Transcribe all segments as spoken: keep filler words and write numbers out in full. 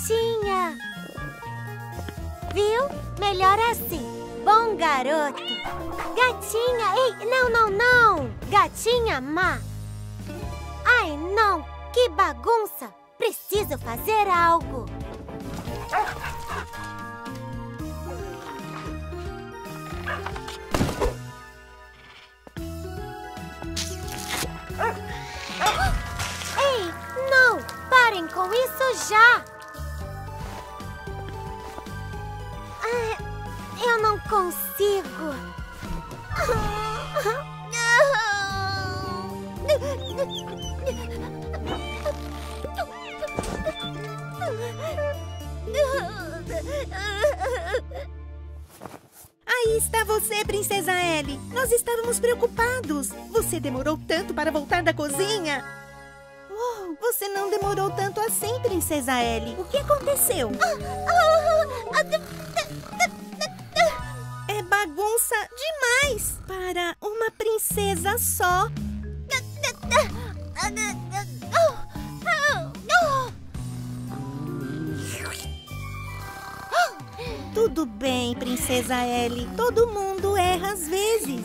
gatinha. Viu? Melhor assim. Bom garoto. Gatinha, ei, não, não, não. Gatinha má. Ai, não, que bagunça. Preciso fazer algo. Ei, não, parem com isso já. Ah, eu não consigo. Aí está você, Princesa Ellie. Nós estávamos preocupados. Você demorou tanto para voltar da cozinha. Oh, você não demorou tanto assim, Princesa Ellie. O que aconteceu? É bagunça demais para uma princesa só. Tudo bem, Princesa Ellie. Todo mundo erra às vezes.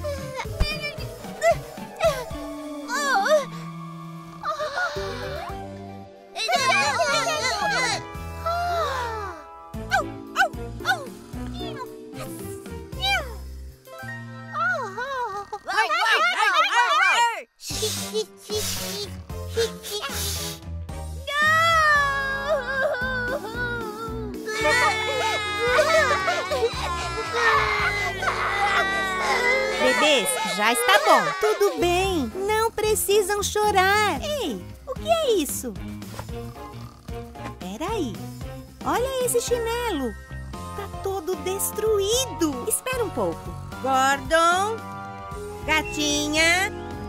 Bebês, já está bom. Tudo bem, não precisam chorar. Ei, o que é isso? Peraí, olha esse chinelo. Tá todo destruído. Espera um pouco. Gordon, gatinha.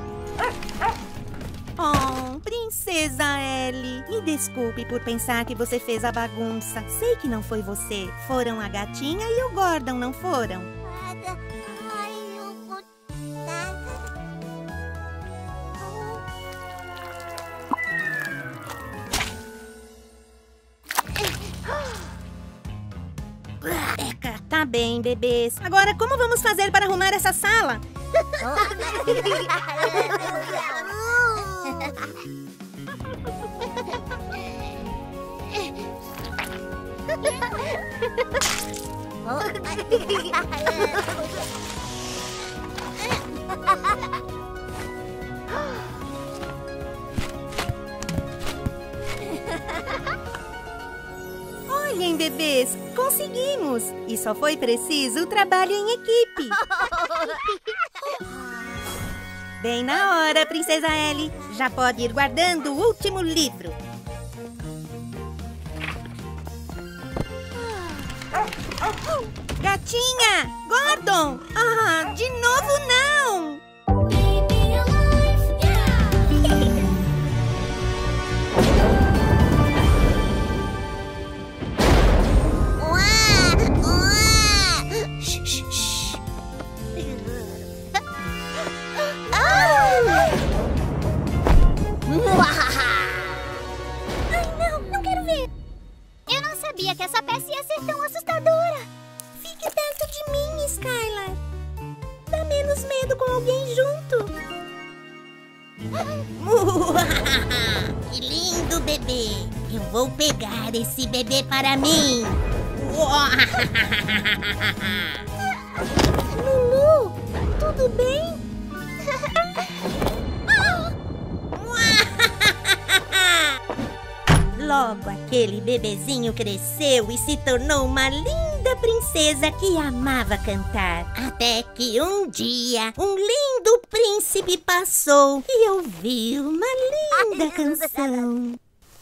Oh, Princesa Ellie, me desculpe por pensar que você fez a bagunça. Sei que não foi você. Foram a gatinha e o Gordon, não foram? Tá bem, bebês. Agora, como vamos fazer para arrumar essa sala? Olhem, bebês, conseguimos! E só foi preciso o trabalho em equipe. Bem na hora, Princesa Ellie. Já pode ir guardando o último livro. Gatinha! Gordon! Ah, de novo não! Que essa peça ia ser tão assustadora. Fique perto de mim, Skylar. Dá menos medo com alguém junto. Que lindo bebê. Eu vou pegar esse bebê para mim. Lulu, tudo bem? Logo, aquele bebezinho cresceu e se tornou uma linda princesa que amava cantar. Até que um dia, um lindo príncipe passou e ouviu uma linda canção.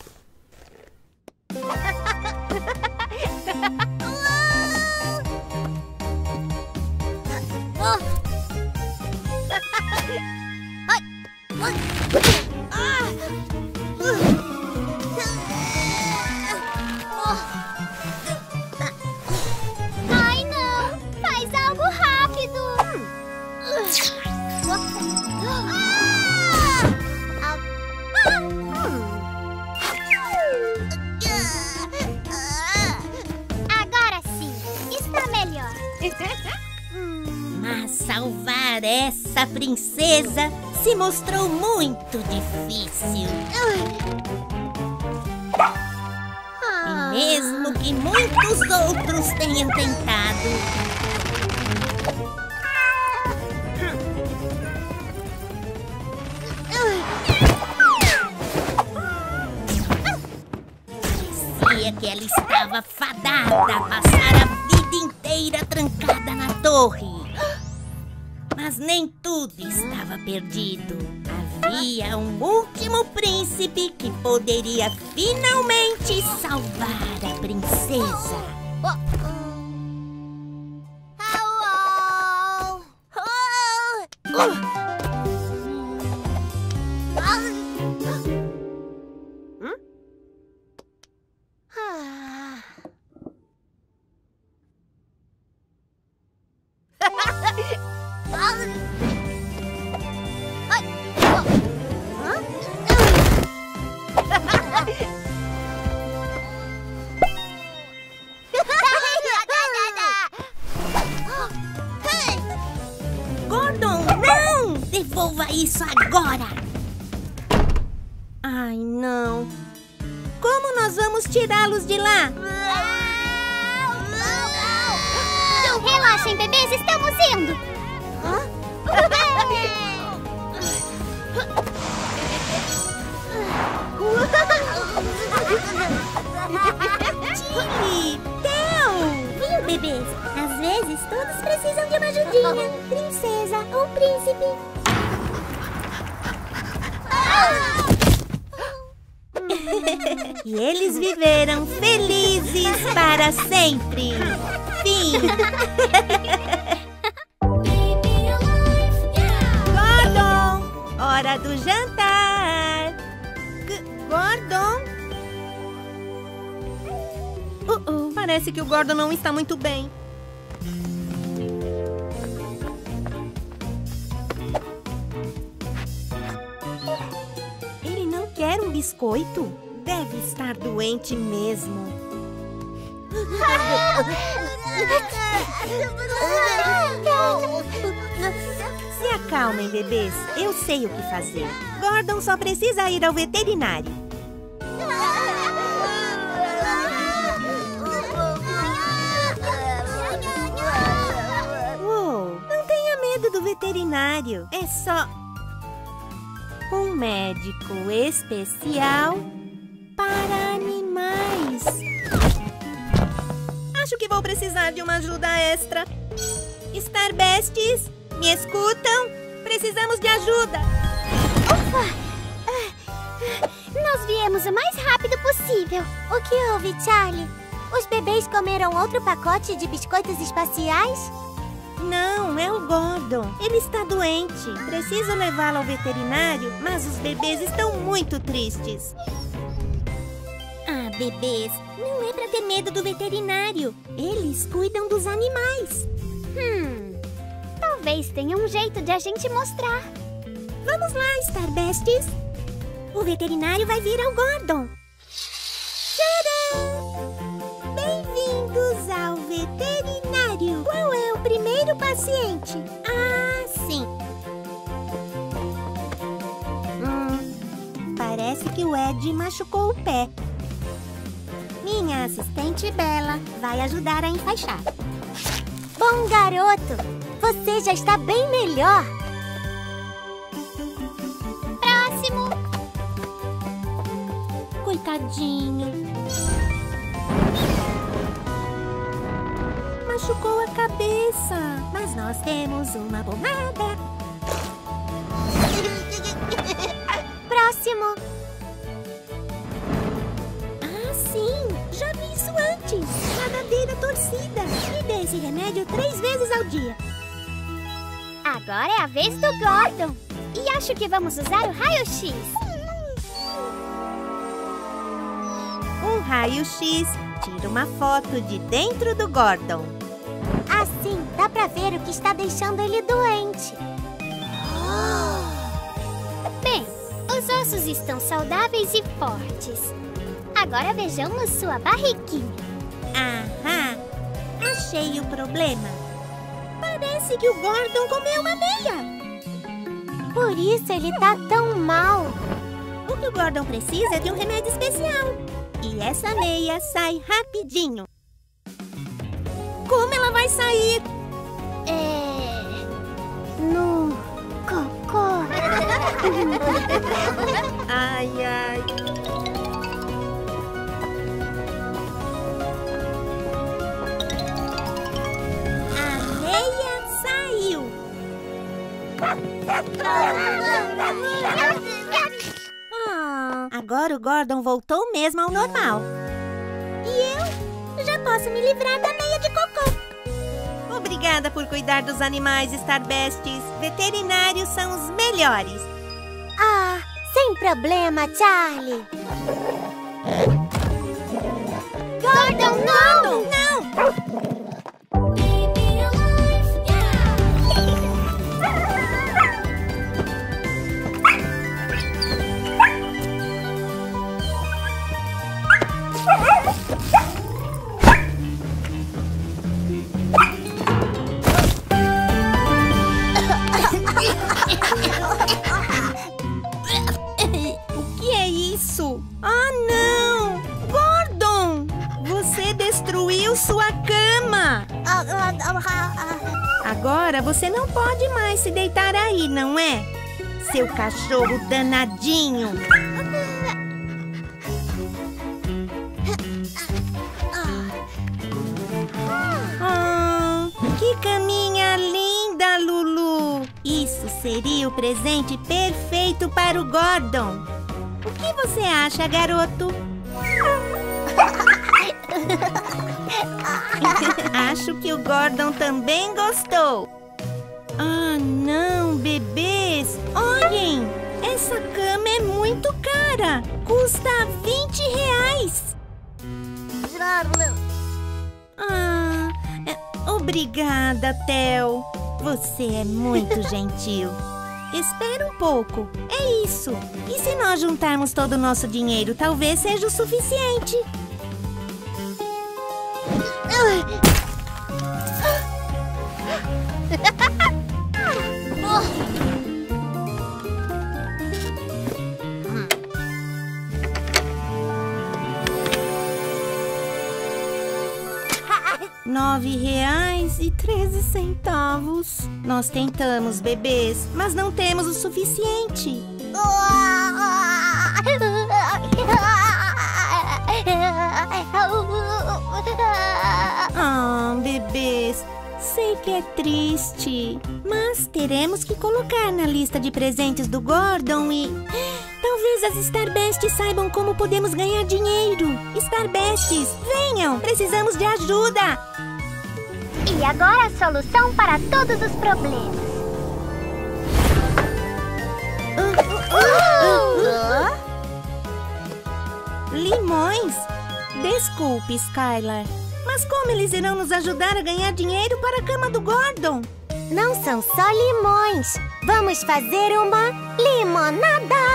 Ai, não! Faz algo rápido! essa princesa se mostrou muito difícil. E mesmo que muitos outros tenham tentado, parecia que ela estava fadada a passar a vida inteira trancada na torre. Mas nem tudo estava perdido. Havia um último príncipe que poderia finalmente salvar a princesa. Gordon, não! Devolva isso agora! Ai, não. Como nós vamos tirá-los de lá? Relaxem, bebês, estamos indo! Tilly! Theo! Viu, bebês? Às vezes, todos precisam de uma ajudinha. Princesa ou príncipe. E eles viveram felizes para sempre. Fim. Gordon, hora do jantar. G Gordon? Uh -uh, parece que o Gordon não está muito bem. Ele não quer um biscoito? Deve estar doente mesmo. Se acalmem, bebês. Eu sei o que fazer. Gordon só precisa ir ao veterinário. Uou, não tenha medo do veterinário. É só um médico especial para animais. Acho que vou precisar de uma ajuda extra. Starbesties, me escutam? Precisamos de ajuda. Ufa! Nós viemos o mais rápido possível. O que houve, Charlie? Os bebês comeram outro pacote de biscoitos espaciais? Não, é o Gordon. Ele está doente. Preciso levá-lo ao veterinário, mas os bebês estão muito tristes. Ah, bebês, não é pra ter medo do veterinário. Eles cuidam dos animais. Hum, talvez tenha um jeito de a gente mostrar. Vamos lá, Starbesties. O veterinário vai vir ao Gordon. Tcharam! Bem-vindos ao veterinário. Qual é o primeiro paciente? Ah, sim. Hum, parece que o Ed machucou o pé. Minha assistente Bella vai ajudar a enfaixar. Bom garoto, você já está bem melhor. Próximo. Coitadinho. Machucou a cabeça, mas nós temos uma pomada. Próximo. Ah, sim, já vi isso antes. Nadadeira torcida. Me dê esse remédio três vezes ao dia. Agora é a vez do Gordon. E acho que vamos usar o raio-x. Um raio-x tira uma foto de dentro do Gordon. Assim, dá pra ver o que está deixando ele doente. Bem, os ossos estão saudáveis e fortes. Agora vejamos sua barriguinha. Aham, achei o problema. Parece Parece que o Gordon comeu uma meia. Por isso ele tá tão mal. O que o Gordon precisa é de um remédio especial. E essa meia sai rapidinho. Como ela vai sair? É... no cocô. Ai, ai. A meia saiu. Ah, agora o Gordon voltou mesmo ao normal. E eu já posso me livrar da meia de cocô. Obrigada por cuidar dos animais, Starbesties. Veterinários são os melhores. Ah, sem problema, Charlie. Gordon, não! Não! O que é isso? Ah, não! Gordon! Você destruiu sua cama! Agora você não pode mais se deitar aí, não é? Seu cachorro danadinho! Ah, que caminha linda, Lulu! Isso seria o presente perfeito para o Gordon. O que você acha, garoto? Acho que o Gordon também gostou. Ah, não, bebês! Olhem! Essa cama é muito cara! Custa vinte reais! Ah, é, obrigada, Theo. Você é muito gentil. Espera um pouco. É isso. E se nós juntarmos todo o nosso dinheiro, talvez seja o suficiente. Nove reais e treze centavos. Nós tentamos, bebês, mas não temos o suficiente. Ah, bebês, sei que é triste, mas teremos que colocar na lista de presentes do Gordon e... talvez as Starbesties saibam como podemos ganhar dinheiro. Starbesties, venham! Precisamos de ajuda! E agora a solução para todos os problemas. Limões? Desculpe, Skylar, mas como eles irão nos ajudar a ganhar dinheiro para a cama do Gordon? Não são só limões. Vamos fazer uma limonada.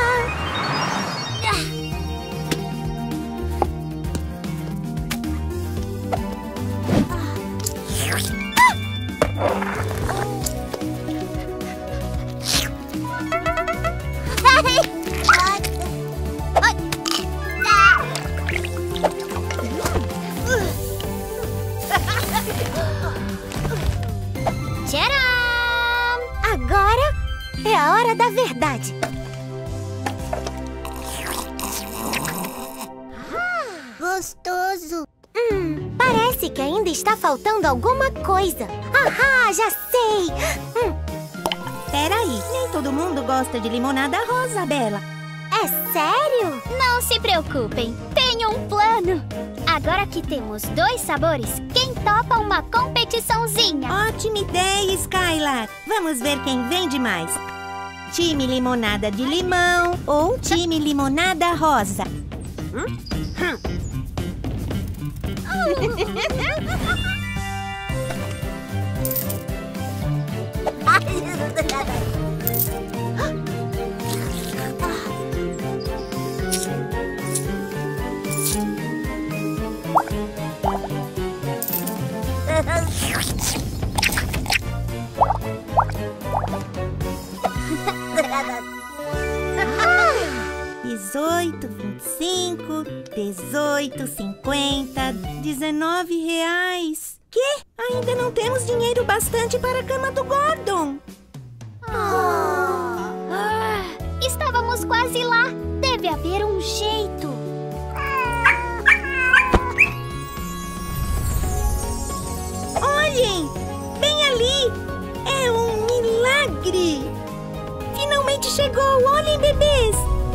Tcharam! Agora é a hora da verdade. Gostoso. Hum, parece que ainda está faltando alguma coisa. Ahá, já sei. Hum. Peraí, nem todo mundo gosta de limonada rosa, Bela. É sério? Não se preocupem, tenho um plano. Agora que temos dois sabores, quem topa uma competiçãozinha? Ótima ideia, Skylar. Vamos ver quem vende mais. Time limonada de limão ou time limonada rosa? Hum? Hum. cinco, dezoito, cinquenta, dezenove reais. Quê? Ainda não temos dinheiro bastante para a cama do Gordon. Ah, estávamos quase lá. Deve haver um jeito. Olhem! Bem ali! É um milagre! Finalmente chegou! Olhem, bebês!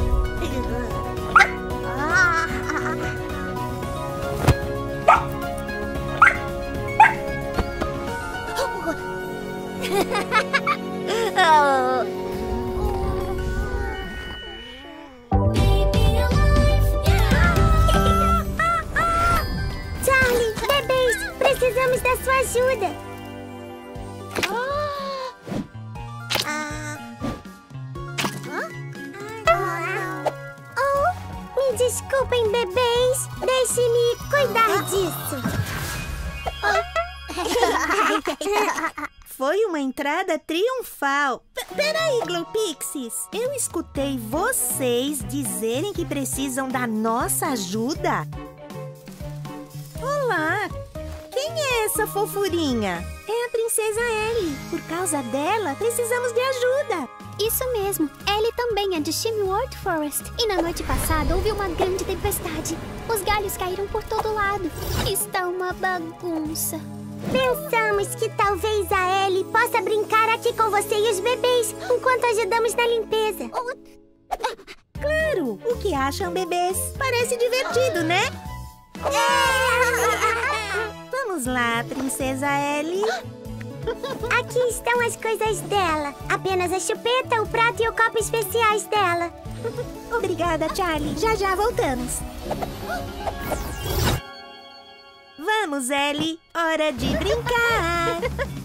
Charlie, bebês, precisamos da sua ajuda. Oh, me desculpem, bebês. Deixe-me cuidar disso. Foi uma entrada triunfal. P- Peraí, Glowpixies. Eu escutei vocês dizerem que precisam da nossa ajuda. Olá! Quem é essa fofurinha? É a Princesa Ellie. Por causa dela, precisamos de ajuda. Isso mesmo. Ellie também é de Shimworld Forest. E na noite passada houve uma grande tempestade. Os galhos caíram por todo lado. Está uma bagunça. Pensamos que talvez a Ellie possa brincar aqui com você e os bebês enquanto ajudamos na limpeza. Claro! O que acham, bebês? Parece divertido, né? Vamos lá, Princesa Ellie. Aqui estão as coisas dela. Apenas a chupeta, o prato e o copo especiais dela. Obrigada, Charlie. Já já voltamos. Vamos, Ellie. Hora de brincar.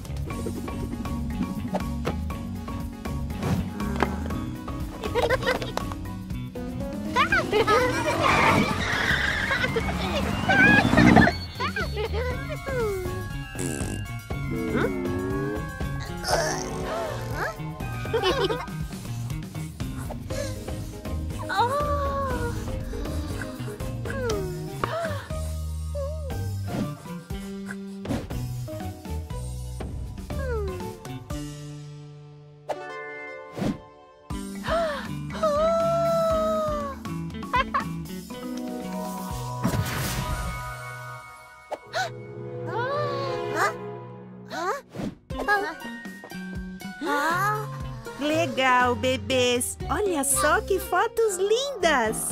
Legal, bebês. Olha só que fotos lindas.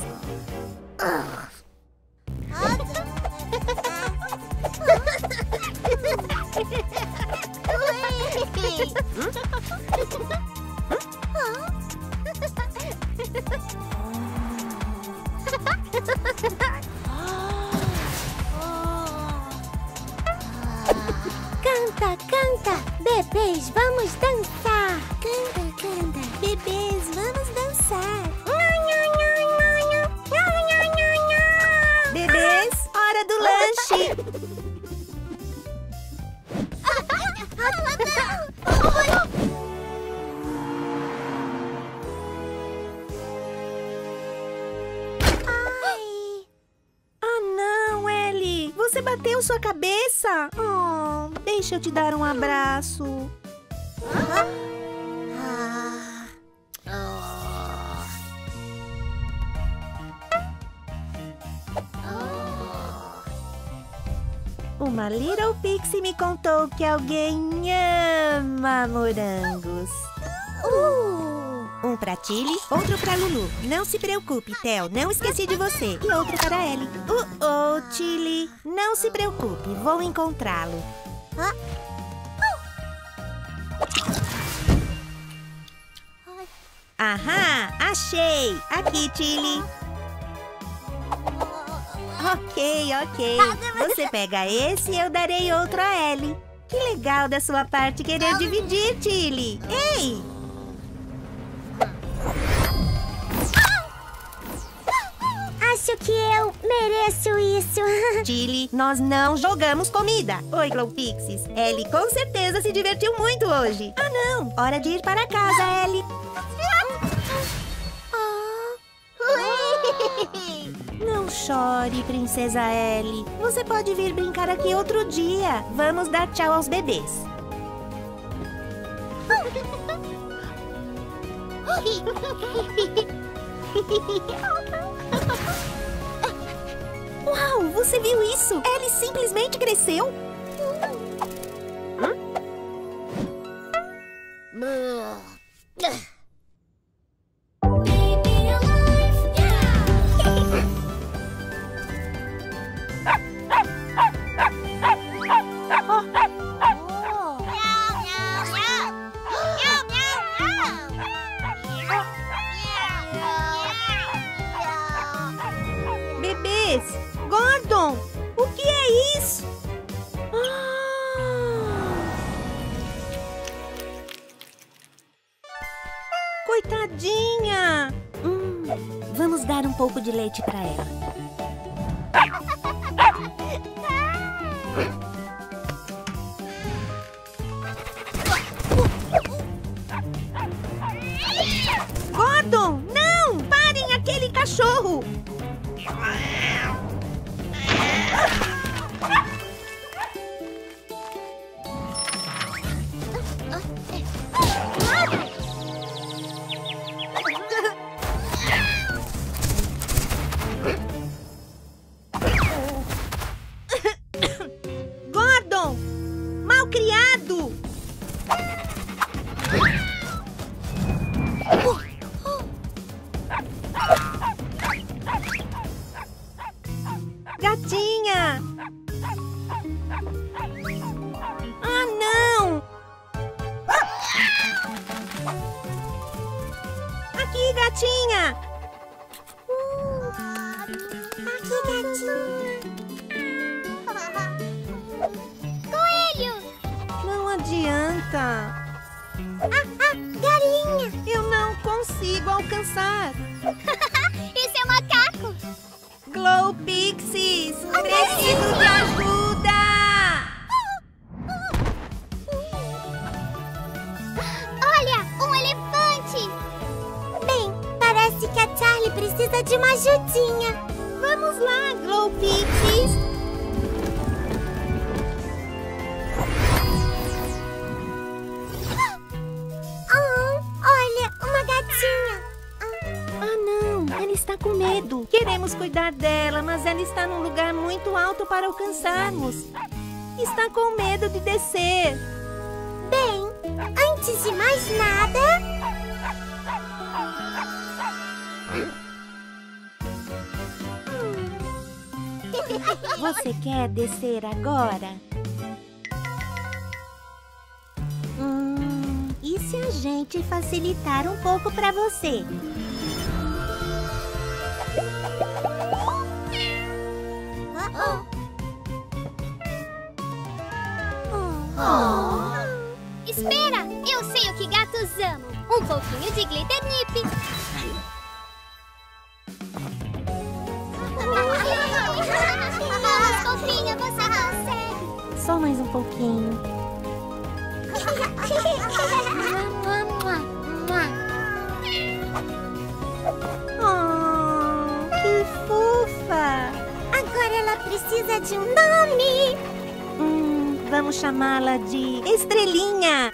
Canta, canta. Bebês, vamos dançar. Canta, canta. Bebês, vamos dançar. Bebês, hora do lanche. Ai. Ah, não, Ellie. Você bateu sua cabeça. Oh, deixa eu te dar um abraço. Uma Little Pixie me contou que alguém ama morangos. Uh. Um pra Tilly, outro pra Lulu. Não se preocupe, Theo, não esqueci de você. E outro para Ellie. Uh oh, Tilly, não se preocupe, vou encontrá-lo. Aham, achei! Aqui, Tilly. Ok, ok. Você pega esse e eu darei outro a Ellie. Que legal da sua parte querer dividir, Tilly. Ei! Acho que eu mereço isso. Tilly, nós não jogamos comida. Oi, Glowpixies. Ellie com certeza se divertiu muito hoje. Ah, não. Hora de ir para casa, Ellie. Não chore, Princesa Ellie. Você pode vir brincar aqui outro dia. Vamos dar tchau aos bebês. Uau, você viu isso? Ellie simplesmente cresceu. Bebês, Gordon, o que é isso? Coitadinha! Hum, vamos dar um pouco de leite para ela. Gordon, não! Parem aquele cachorro! Gordon! Malcriado! Gatinha! Ah, não! Aqui, gatinha! Aqui, gatinha. Coelho! Não adianta. Ah, ah, galinha. Eu não consigo alcançar. Esse é o macaco! Glow Pixies! Preciso de ajuda! Olha, um elefante! Bem, parece que a Charlie precisa de uma ajudinha. Vamos lá, Glow Pixies! Oh, olha, uma gatinha. Ah, não! Ela está com medo. Queremos cuidar dela, mas ela está num lugar muito alto para alcançarmos. Está com medo de descer. Bem, antes de mais nada... Você quer descer agora? Hum, e se a gente facilitar um pouco para você? Oh. Espera! Eu sei o que gatos amam! Um pouquinho de glitter nip! Vamos, fofinha, você consegue! Só mais um pouquinho. Oh, que fofa! Agora ela precisa de um nome. Hum, vamos chamá-la de Estrelinha.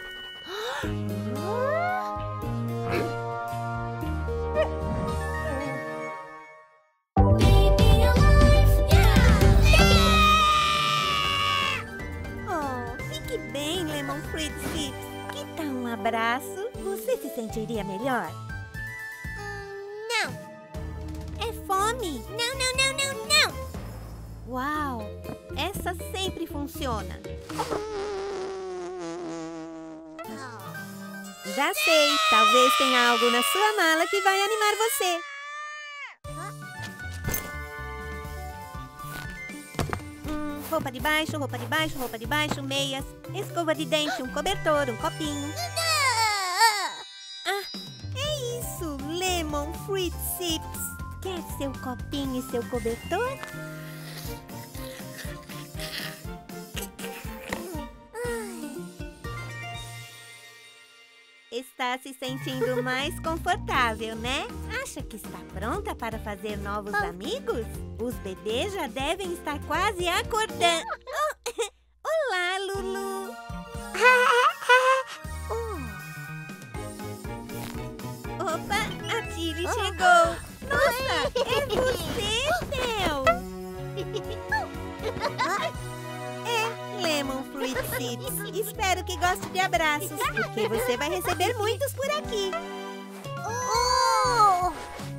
Oh, fique bem, Lemon Fruit Sips. Que tal um abraço? Você se sentiria melhor? Não. É fome? Não, não, não, não, não. Uau! Essa sempre funciona. Já sei, talvez tenha algo na sua mala que vai animar você. Hum, roupa de baixo, roupa de baixo, roupa de baixo, meias, escova de dente, um cobertor, um copinho. Ah, é isso, Lemon Fruit Sips. Quer seu copinho e seu cobertor? Está se sentindo mais confortável, né? Acha que está pronta para fazer novos amigos? Os bebês já devem estar quase acordando. Oh, olá, Lulu. Opa, a Tilly chegou. Nossa, é você, Theo. É, Lemon Fruit Sips. Espero que goste de abraços, porque você vai receber muitos por aqui. Oh!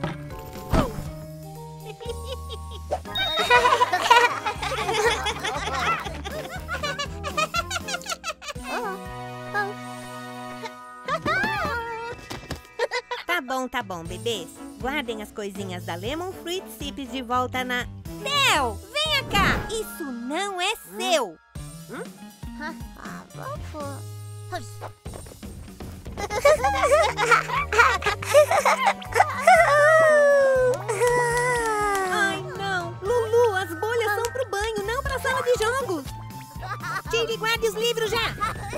Tá bom, tá bom, bebês. Guardem as coisinhas da Lemon Fruit Sips de volta na... Theo, venha cá! Isso não é seu! Hum? Ah, vovô. Ai, não! Lulu, as bolhas são pro banho, não pra sala de jogos! Tilly, guarde os livros já!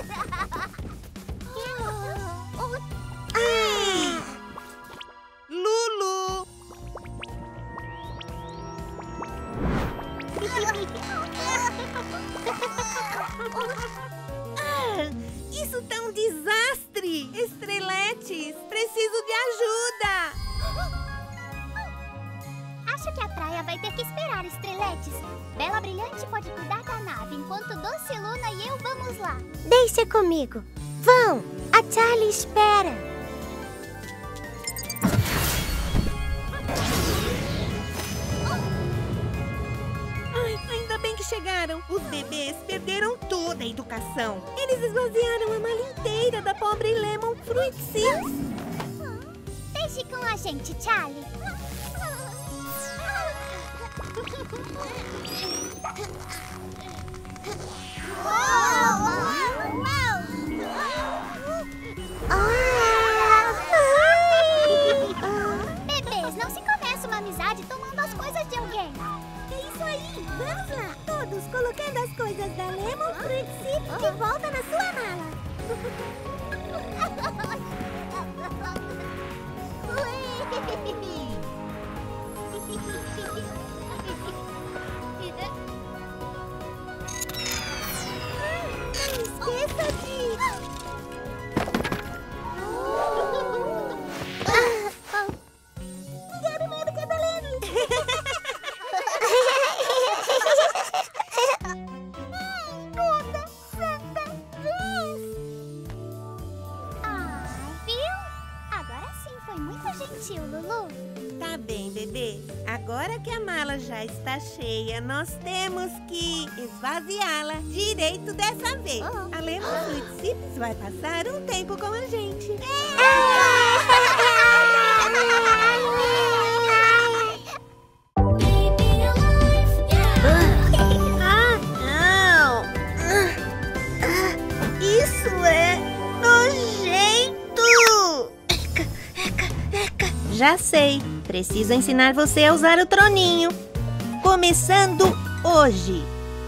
Ai! Lulu! Ah, isso tá um desastre! Estreletes, preciso de ajuda! Acho que a praia vai ter que esperar, Estreletes. Bela Brilhante pode cuidar da nave, enquanto Doce Luna e eu vamos lá. Deixa comigo. Vão! A Charlie espera. Ai, ainda bem que chegaram. Os bebês perderam toda a educação. Eles esvaziaram a mala inteira da pobre Lemon Fruit Sips. Deixe com a gente, Charlie. Bebês, não se começa uma amizade tomando as coisas de alguém. É isso aí! Vamos lá! Todos colocando as coisas da Lemon Fruit Sips de volta na sua mala. Não esqueça de... Gabi, medo que é beleza! Toda santa vez! Ah, viu? Agora sim foi muito gentil, Lulu. Tá bem, bebê. Agora que a mala já está cheia, nós temos que esvaziá-la direito dessa vez. A Lemon Fruit Sips vai passar um tempo com a gente. Ah, não! Isso é nojento! Já sei. Preciso ensinar você a usar o troninho. Começando hoje.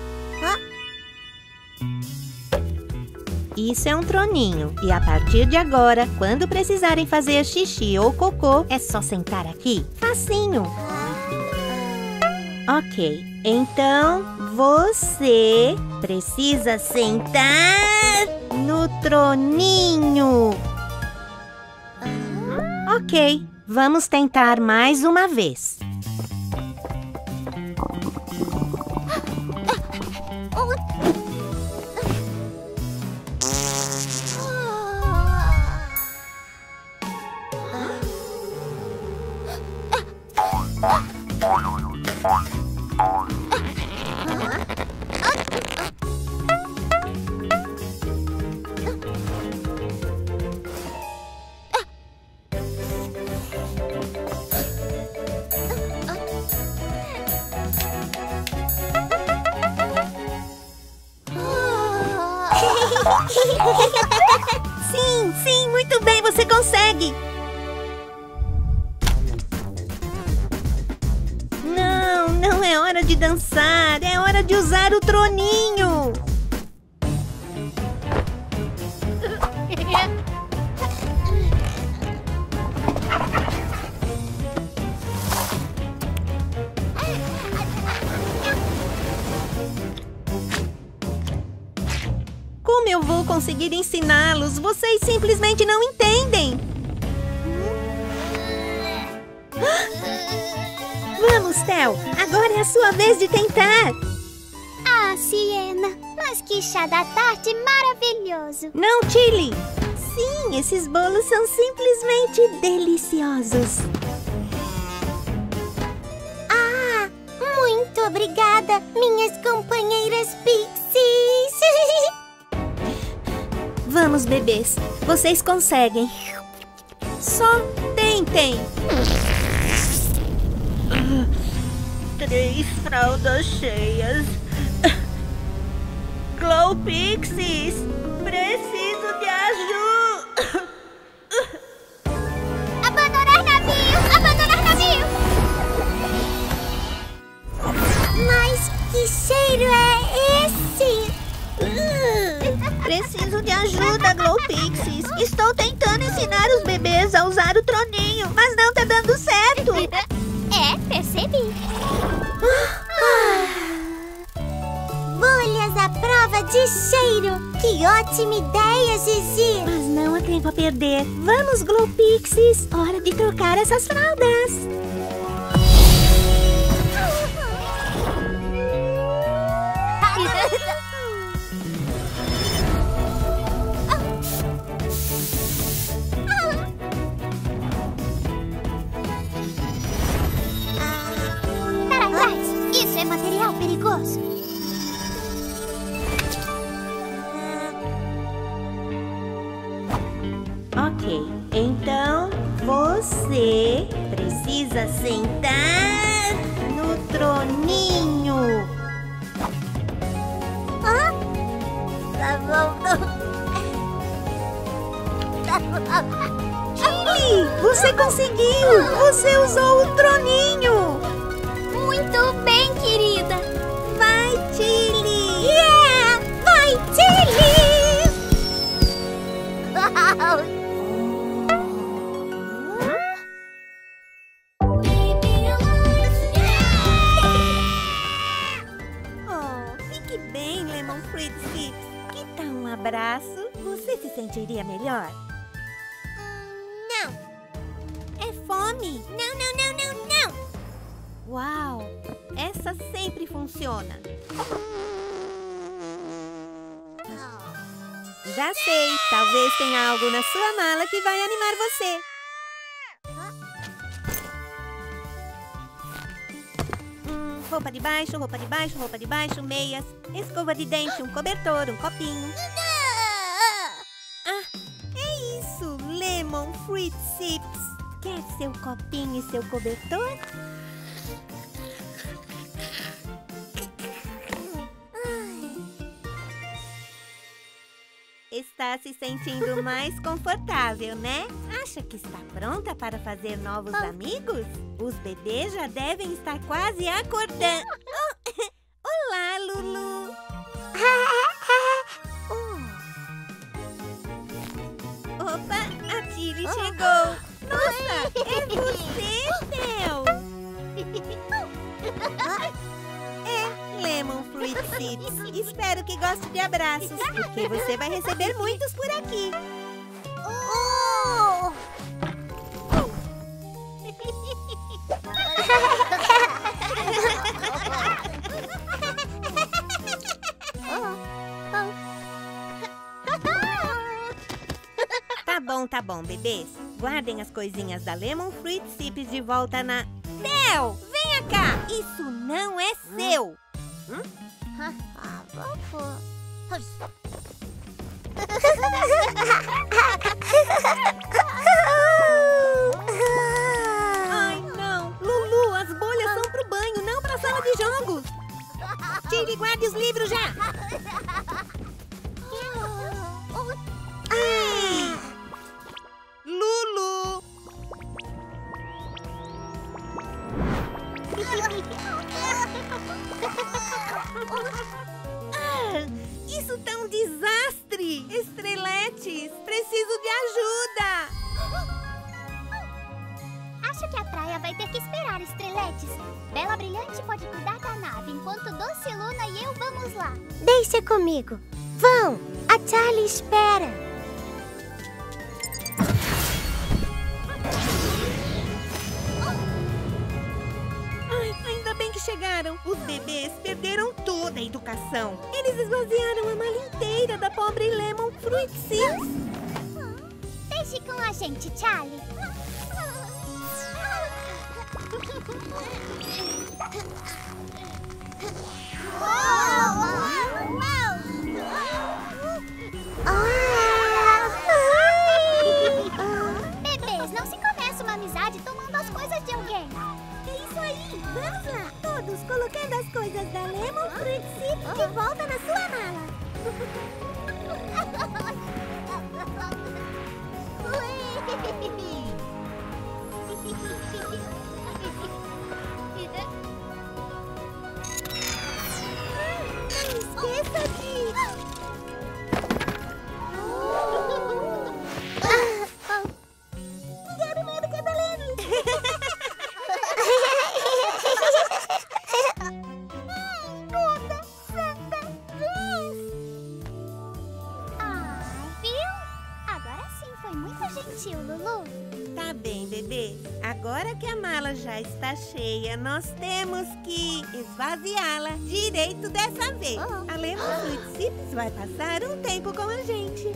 Isso é um troninho. E a partir de agora, quando precisarem fazer xixi ou cocô, é só sentar aqui. Facinho. Ok. Então, você precisa sentar no troninho. Ok. Vamos tentar mais uma vez. Sim, sim, muito bem, você consegue! Não, não é hora de dançar, é hora de usar o troninho! Como eu vou conseguir ensiná-los? Vocês simplesmente não entendem. Vamos, Theo. Agora é a sua vez de tentar. Ah, Siena, mas que chá da tarde maravilhoso. Não, Chili. Sim, esses bolos são simplesmente deliciosos. Ah, muito obrigada, minhas companheiras Pixies. Vamos, bebês. Vocês conseguem. Só tentem. Três fraldas cheias. Glow Pixies, preciso de ajuda. Abandonar navio! Abandonar navio! Mas que cheiro é esse? Preciso de ajuda, Glow Pixies. Estou tentando ensinar os bebês a usar o troninho, mas não tá dando certo. É, percebi. Bolhas à prova de cheiro. Que ótima ideia, Gigi. Mas não há tempo a perder. Vamos, Glow Pixies. Hora de trocar essas fraldas. Para trás! Isso é material perigoso. Ok, então você precisa sentar no troninho. Tá bom, tá bom. Chili, você conseguiu! Você usou o troninho! Muito bem, querida. Vai, Chili! Yeah! Vai, Chili! Oh, fique bem, Lemon Fruit Sips. Que tal um abraço? Você se sentiria melhor? Não. É fome! Não, não, não, não, não. Uau! Essa sempre funciona. Já sei, talvez tenha algo na sua mala que vai animar você. Hum, roupa de baixo, roupa de baixo, roupa de baixo, meias, escova de dente, um cobertor, um copinho. Ah, é isso, Lemon Fruit Sips. Quer seu copinho e seu cobertor? Está se sentindo mais confortável, né? Acha que está pronta para fazer novos amigos? Os bebês já devem estar quase acordando. Oh, olá, Lulu! Opa, a Chili chegou! Nossa, é você, Theo! É, Lemon Fruit Sips. Espero que goste de abraços, porque você vai receber muitos por aqui. Oh! Tá bom, tá bom, bebês. Guardem as coisinhas da Lemon Fruit Sips de volta na... Theo, venha cá! Isso não é seu! Ah, vovô. Ai, não! Lulu, as bolhas são pro banho, não pra sala de jogos! Chili, guarde os livros já! Ai! Lulu! Ah, isso tá um desastre! Estreletes, preciso de ajuda! Acho que a praia vai ter que esperar, Estreletes. Bela Brilhante pode cuidar da nave, enquanto Doce Luna e eu vamos lá. Deixa comigo. Vão! A Charlie espera. Ai, ainda bem que chegaram. Os bebês perderam toda a educação. Eles esvaziaram a mala inteira da pobre Lemon Fruit Seeds. Deixe com a gente, Charlie. Bebês, não se começa uma amizade tomando as coisas de alguém. É isso aí. Vamos lá. Todos colocando as coisas da Lemon Fruit Seeds de volta na sua mala. Não esqueça de... Quero medo que é valendo. Toda Santa vez. Ah, viu? Agora sim foi muito gentil, Lulu. Tá bem, bebê. Agora que a mala já está cheia, nós temos que esvaziá-la direito dessa vez. Oh. A Lemon Fruit Seeds vai passar um tempo com a gente.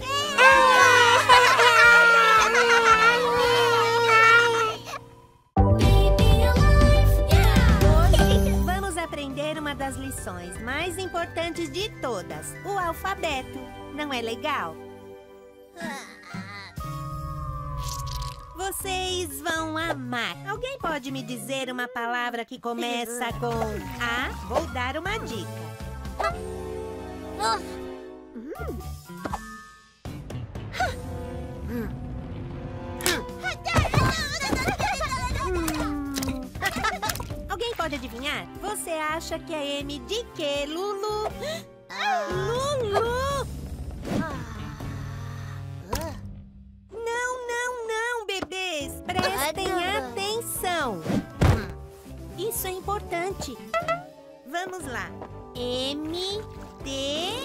Hoje vamos aprender uma das lições mais importantes de todas, o alfabeto. Não é legal? Vocês vão amar. Alguém pode me dizer uma palavra que começa com A? Vou dar uma dica. Alguém pode adivinhar? Você acha que é M de quê, Lulu? Lulu! Não, não, não, bebês! Prestem atenção! Isso é importante. Vamos lá. M, D...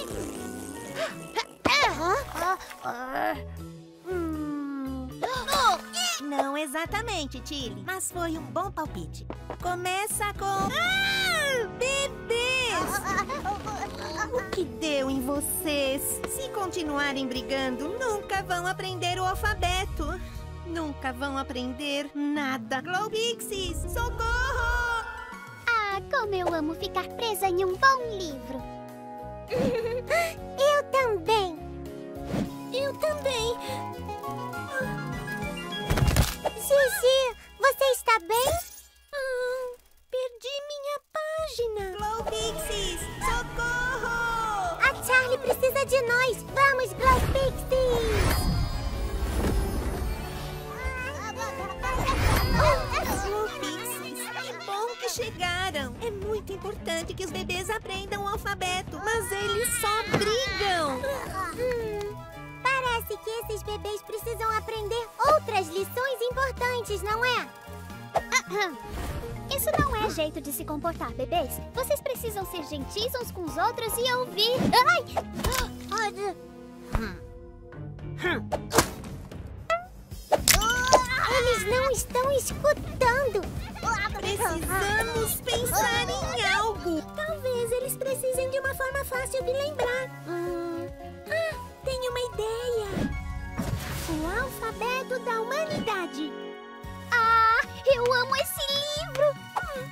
Hum... Não exatamente, Tilly, mas foi um bom palpite. Começa com... Ah! Bebês! O que deu em vocês? Se continuarem brigando, nunca vão aprender o alfabeto. Nunca vão aprender nada. Globixies, socorro! Ah, como eu amo ficar presa em um bom livro. Eu também. Eu também. Gigi, você está bem? Ah, perdi minha página. Globixies, socorro! A Charlie precisa de nós. Vamos, Globixies! Globixies, que bom que chegaram. É muito importante que os bebês aprendam o alfabeto, mas eles só brigam. Hum, parece que esses bebês precisam aprender outras lições importantes, não é? Isso não é jeito de se comportar, bebês. Vocês precisam ser gentis uns com os outros e ouvir. Ai! Eles não estão escutando. Precisamos pensar em algo. Talvez eles precisem de uma forma fácil de lembrar. Hum, ah, tenho uma ideia. O alfabeto da humanidade. Ah, eu amo esse livro!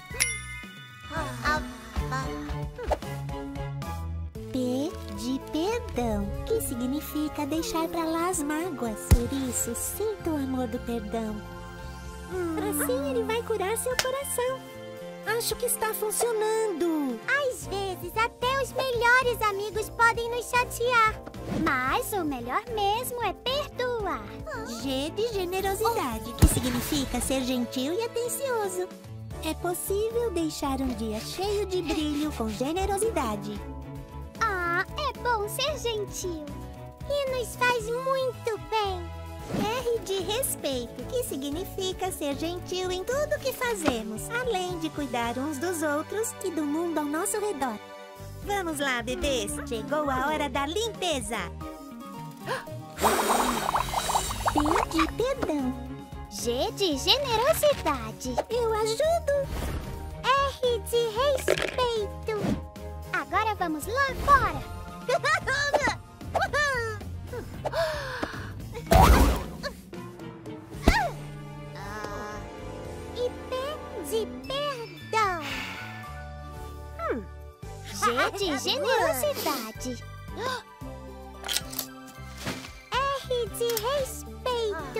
P de perdão, que significa deixar pra lá as mágoas. Por isso, sinta o amor do perdão. Assim ele vai curar seu coração. Acho que está funcionando. Às vezes, até os melhores amigos podem nos chatear. Mas o melhor mesmo é perdoar. G de generosidade, que significa ser gentil e atencioso. É possível deixar um dia cheio de brilho com generosidade. Ah, é bom ser gentil. E nos faz muito bem. R de respeito, que significa ser gentil em tudo que fazemos, além de cuidar uns dos outros e do mundo ao nosso redor. Vamos lá, bebês. Chegou a hora da limpeza. Pedir perdão. G de generosidade. Eu ajudo. R de respeito. Agora vamos lá fora. E P de perdão. G de generosidade. R de respeito.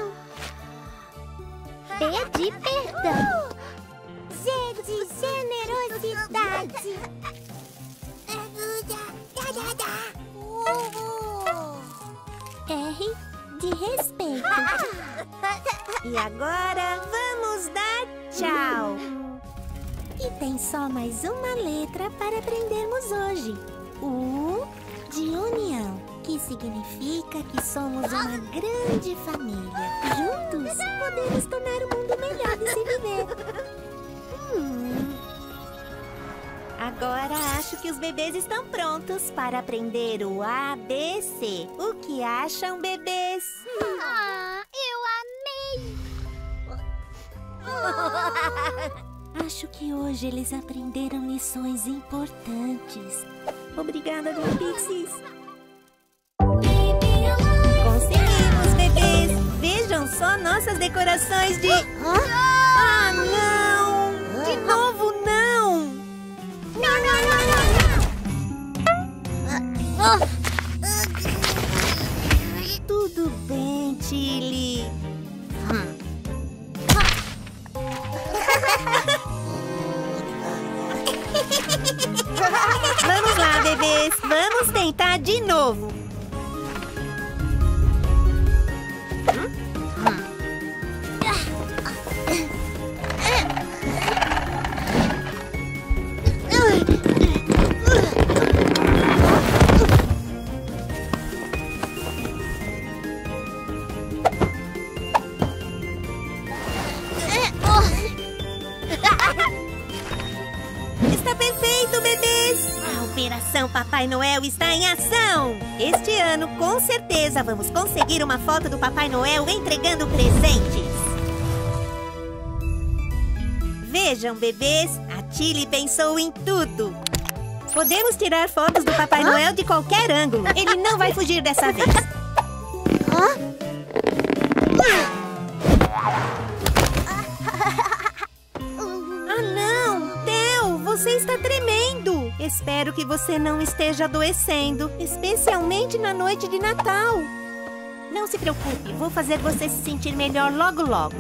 P de perdão. G de generosidade. R de respeito. E agora vamos dar tchau. E tem só mais uma letra para aprendermos hoje. U de união, que significa que somos uma grande família. Juntos podemos tornar o mundo melhor de se viver. Hum. Agora acho que os bebês estão prontos para aprender o A B C. O que acham, bebês? Ah, eu amei! Acho que hoje eles aprenderam lições importantes. Obrigada, Dona Pixies. Conseguimos, bebês! Vejam só nossas decorações de... Ah, não! De novo, não! Não, não, não, não, não. Tudo bem, Tilly. Vamos lá, bebês. Vamos tentar de novo. Está perfeito, bebês! A Operação Papai Noel está em ação! Este ano, com certeza, vamos conseguir uma foto do Papai Noel entregando presentes! Vejam, bebês, a Tilly pensou em tudo! Podemos tirar fotos do Papai Noel de qualquer ângulo! Ele não vai fugir dessa vez! Ah, não! Theo, você está tremendo! Espero que você não esteja adoecendo, especialmente na noite de Natal. Não se preocupe, vou fazer você se sentir melhor logo logo.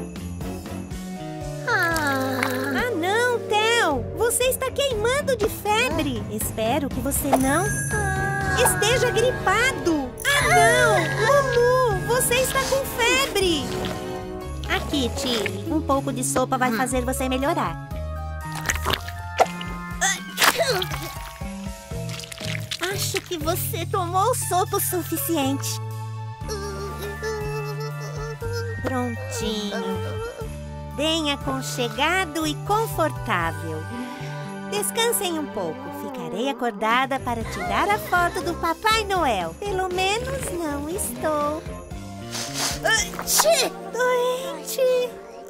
Ah, não, Theo! Você está queimando de febre. Espero que você não esteja gripado. Ah, não! Lulu, você está com febre. Aqui, Tilly, um pouco de sopa vai fazer você melhorar. Acho que você tomou sopa o suficiente. Prontinho. Bem aconchegado e confortável. Descansem um pouco. Ficarei acordada para tirar a foto do Papai Noel. Pelo menos não estou doente.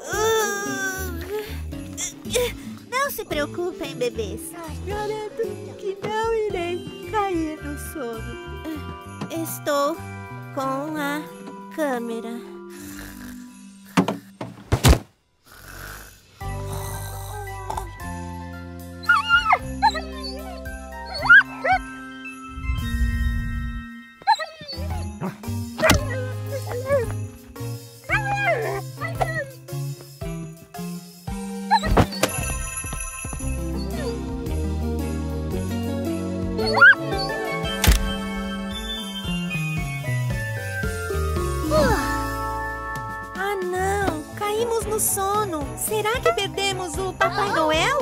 Não se preocupem, bebês. Garanto que não irei cair no sono. Estou com a câmera. Ah, não! Caímos no sono. Será que perdemos o Papai Noel?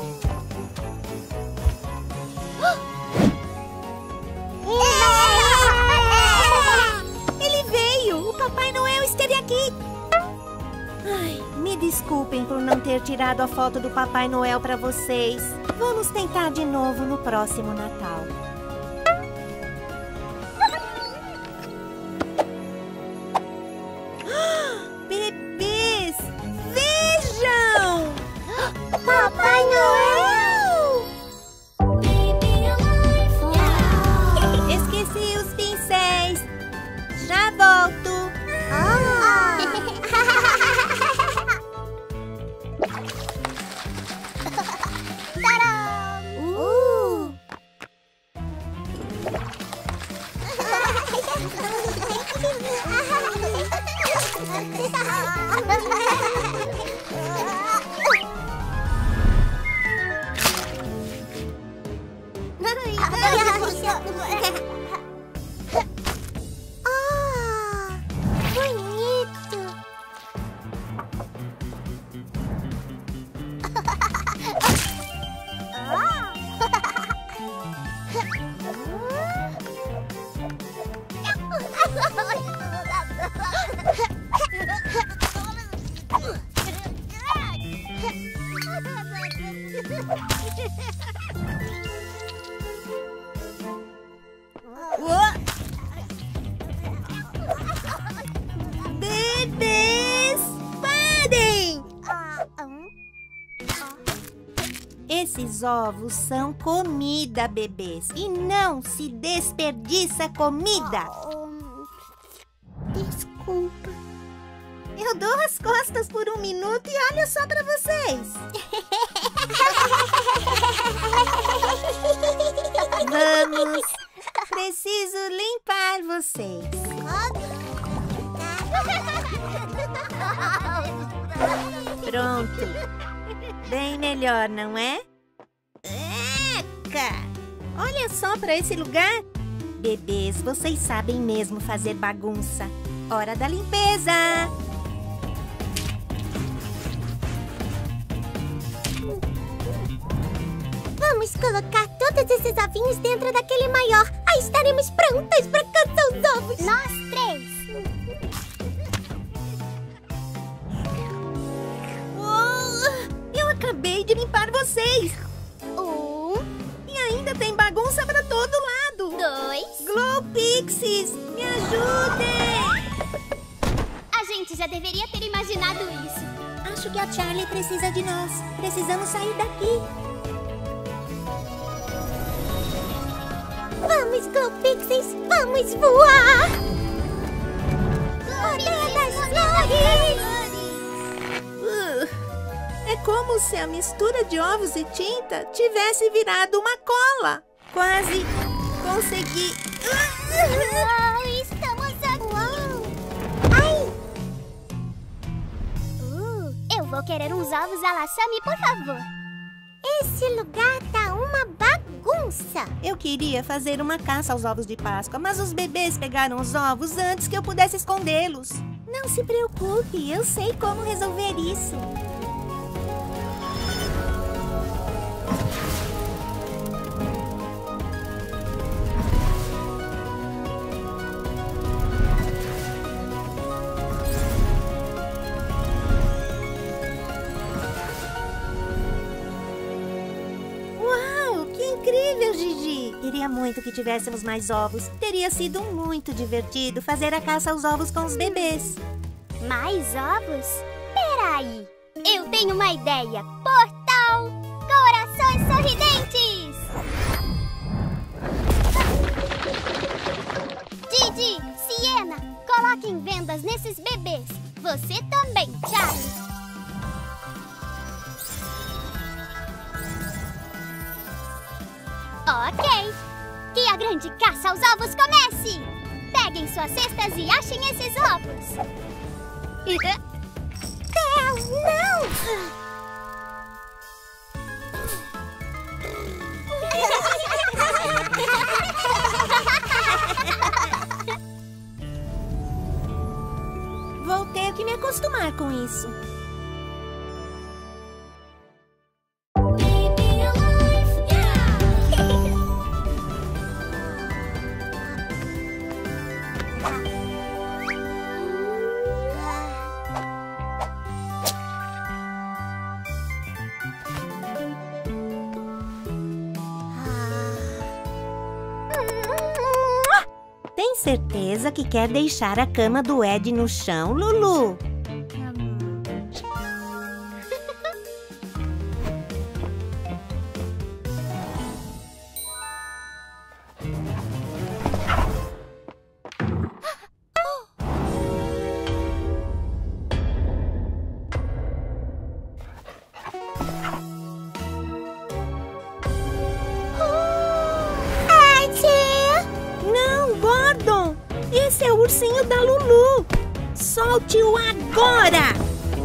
Ele veio! O Papai Noel esteve aqui! Ai, me desculpem por não ter tirado a foto do Papai Noel para vocês. Vamos tentar de novo no próximo Natal. Papai Noel! Esqueci os pincéis. Já volto. Ah. Uh. Ah, bonito. Bebês, parem! Esses ovos são comida, bebês. E não se desperdiça comida. Desculpa. Eu dou as costas por um minuto e olho só pra vocês. Vamos. Preciso limpar vocês. Pronto. Bem melhor, não é? Eca! Olha só pra esse lugar. Bebês, vocês sabem mesmo fazer bagunça. Hora da limpeza. Vamos colocar todos esses ovinhos dentro daquele maior. Aí estaremos prontas para caçar os ovos. Nós três. Oh, eu acabei de limpar vocês. Um, E ainda tem bagunça pra todo lado. dois. Glow Pixies, me ajudem. A gente já deveria ter imaginado isso. Acho que a Charlie precisa de nós. Precisamos sair daqui. Vamos, Glow Pixies, vamos voar! Rodeia das flores! Uh, é como se a mistura de ovos e tinta tivesse virado uma cola. Quase consegui. Uau, estamos aqui! Ai! Uh, eu vou querer uns ovos à la Sammy, por favor. Esse lugar tá uma bagunça! Eu queria fazer uma caça aos ovos de Páscoa, mas os bebês pegaram os ovos antes que eu pudesse escondê-los. Não se preocupe, eu sei como resolver isso. Incrível, Gigi! Queria muito que tivéssemos mais ovos. Teria sido muito divertido fazer a caça aos ovos com os bebês. Mais ovos? Peraí, eu tenho uma ideia. Portal Corações Sorridentes! Didi, Siena, coloquem vendas nesses bebês. Você também, Charlie. Ok! Que a grande caça aos ovos comece! Peguem suas cestas e achem esses ovos! Theo, não! Vou ter que me acostumar com isso. Tem certeza que quer deixar a cama do Ed no chão, Lulu? Esse é o ursinho da Lulu! Solte-o agora!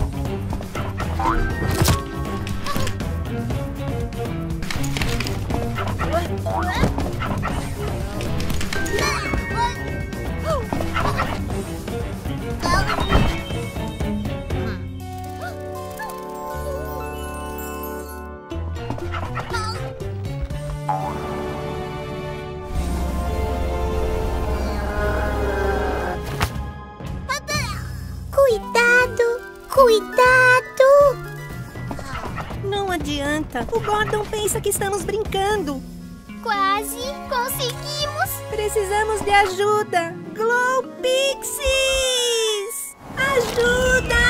Cuidado! Cuidado! Não adianta. O Gordon pensa que estamos brincando. Quase conseguimos! Precisamos de ajuda! Glow Pixies! Ajuda!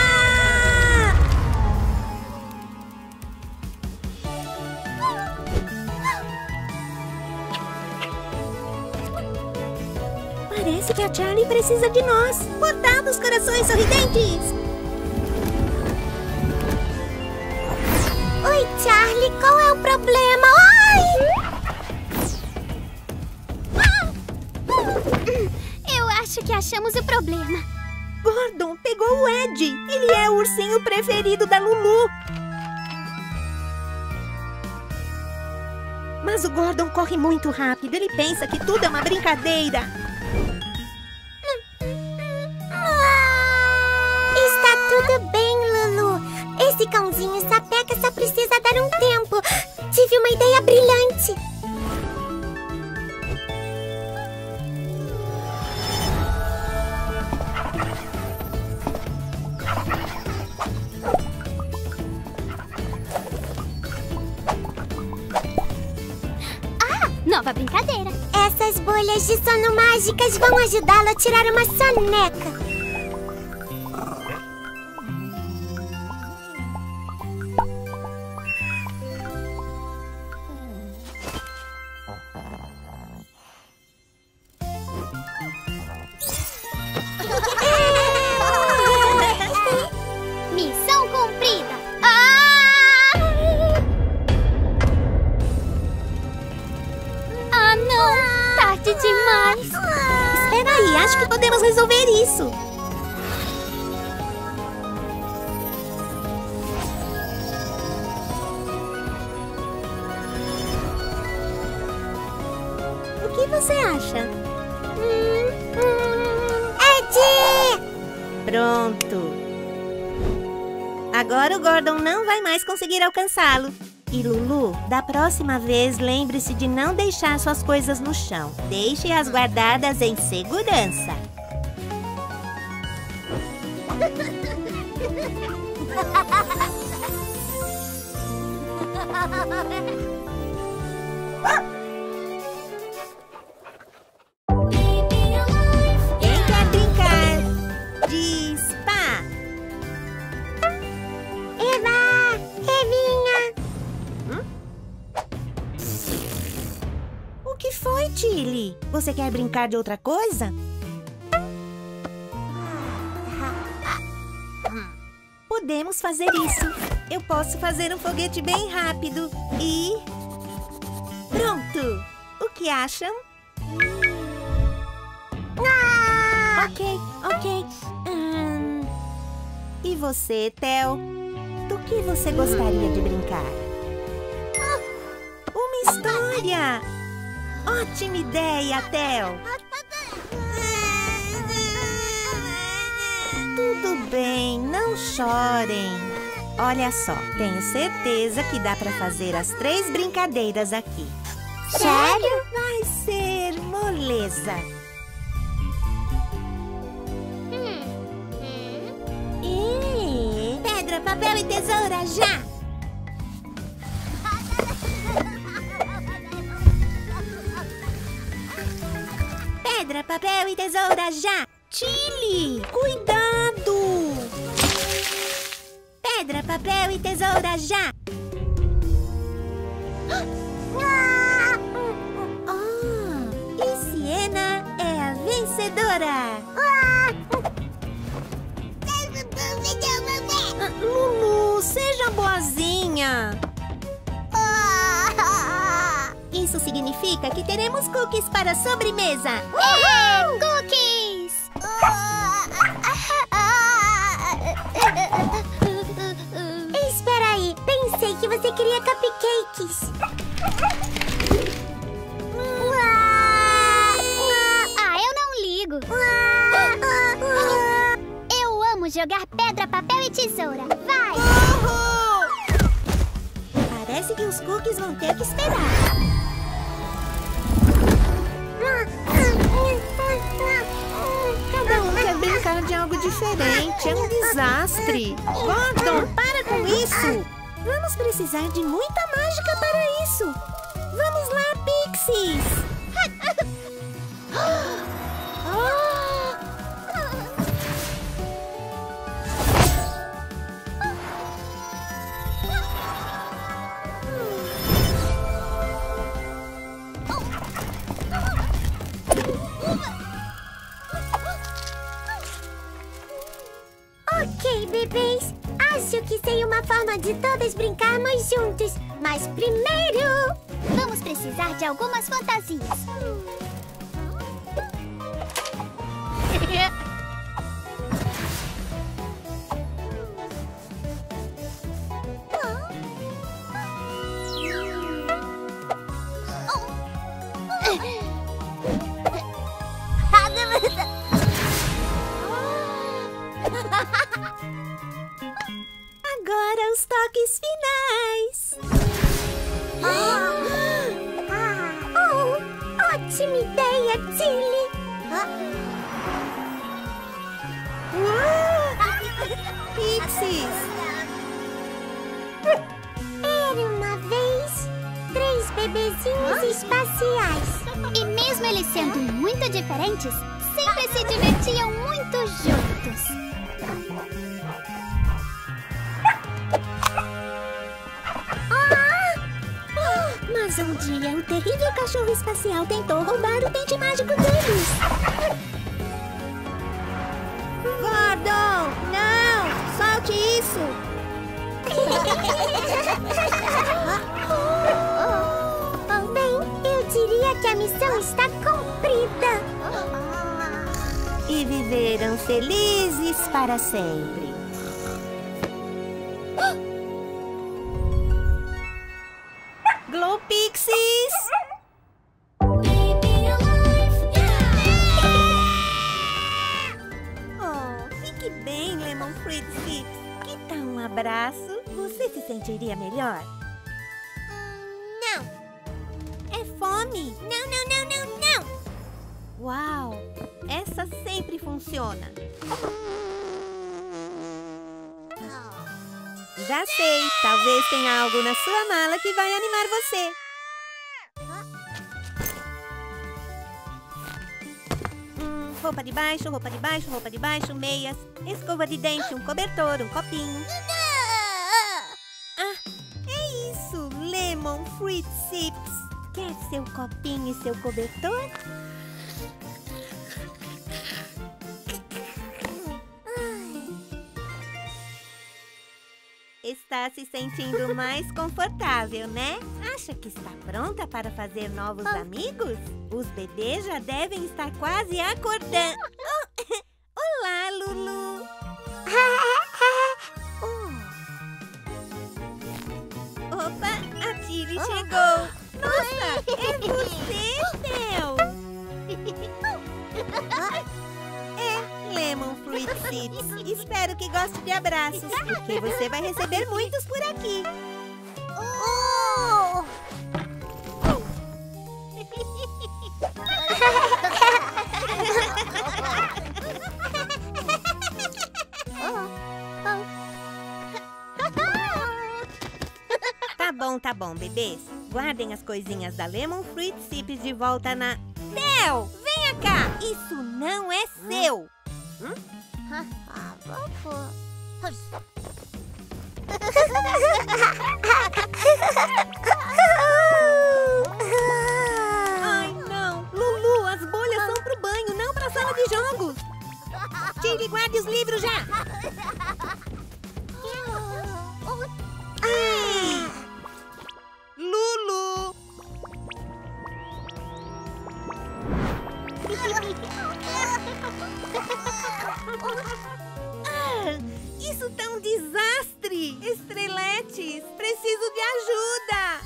Parece que a Charlie precisa de nós. Portal dos Corações Sorridentes! Oi, Charlie, qual é o problema? Ai! Eu acho que achamos o problema. Gordon pegou o Ed. Ele é o ursinho preferido da Lulu. Mas o Gordon corre muito rápido. Ele pensa que tudo é uma brincadeira. Está tudo bem, Lulu. Esse cãozinho sapeca só precisa dar um tempo. Tive uma ideia brilhante. Nova brincadeira. Essas bolhas de sono mágicas vão ajudá-lo a tirar uma soneca. Missão cumprida. Ah! Ah, não! Tarde demais. Espera aí, acho que podemos resolver isso. O que você acha? Hum, hum, Ed! Pronto. Agora o Gordon não vai mais conseguir alcançá-lo. E Lulu, da próxima vez, lembre-se de não deixar suas coisas no chão. Deixe-as guardadas em segurança. Quem quer brincar de spa? Eva! Evinha! O que foi, Tilly? Você quer brincar de outra coisa? Podemos fazer isso. Eu posso fazer um foguete bem rápido. E... pronto! O que acham? Ah! Ok, ok. Hum... E você, Theo? Do que você gostaria de brincar? Uma história! Ótima ideia, Theo! Tudo bem, não chorem. Olha só, tenho certeza que dá para fazer as três brincadeiras aqui. Sério? Vai ser moleza. E... pedra, papel e tesoura, já! Pedra, papel e tesoura, já! Tilly, cuidado! Pedra, papel e tesoura, já! Ah, e Siena é a vencedora! Ah, Lulu, seja boazinha! Isso significa que teremos cookies para a sobremesa! É, cookies! Espera aí, pensei que você queria cupcakes. Ah, eu não ligo. Eu amo jogar pedra, papel e tesoura. Vai! Parece que os cookies vão ter que esperar. Cada um quer brincar de algo diferente. É um desastre. Gordon, para com isso. Vamos precisar de muita mágica para isso. Vamos lá, Pixies. Ok, bebês. Acho que sei uma forma de todas brincarmos juntos. Mas primeiro... Vamos precisar de algumas fantasias. Agora os toques finais. Ah, oh, ótima ideia, Tilly. Pixies. Era uma vez três bebezinhos espaciais. E mesmo eles sendo muito diferentes, sempre se divertiam muito juntos. Mas um dia o terrível cachorro espacial tentou roubar o dente mágico deles. Gordon, não! Solte isso! Bem, eu diria que a missão está cumprida. E viveram felizes para sempre. Glow Pixies! Oh, fique bem, Lemon Fruit Sips. Que tal um abraço? Você se sentiria melhor? Não. É fome? Não, não, não, não, não. Uau! Essa sempre funciona. Já sei, talvez tenha algo na sua mala que vai animar você. Hum, roupa de baixo, roupa de baixo, roupa de baixo, meias, escova de dente, um cobertor, um copinho. Ah, é isso, Lemon Fruit Sips. Quer seu copinho e seu cobertor? Está se sentindo mais confortável, né? Acha que está pronta para fazer novos amigos? Os bebês já devem estar quase acordando. Oh, olá, Lulu! Oh. Opa, a Tilly chegou! Nossa, é você, Theo! É, Lemon Fruit Sips. Espero que goste de abraços, porque você vai receber muitos por aqui. Oh! Tá bom, tá bom, bebês. Guardem as coisinhas da Lemon Fruit Sips de volta na... Theo, venha cá! Isso não é seu! Hum? Ah, vovô. Ai, não! Lulu, as bolhas são pro banho, não pra sala de jogos! Tilly, guarde os livros já! Ai! Lulu! Ah, isso tá um desastre! Estreletes, preciso de ajuda!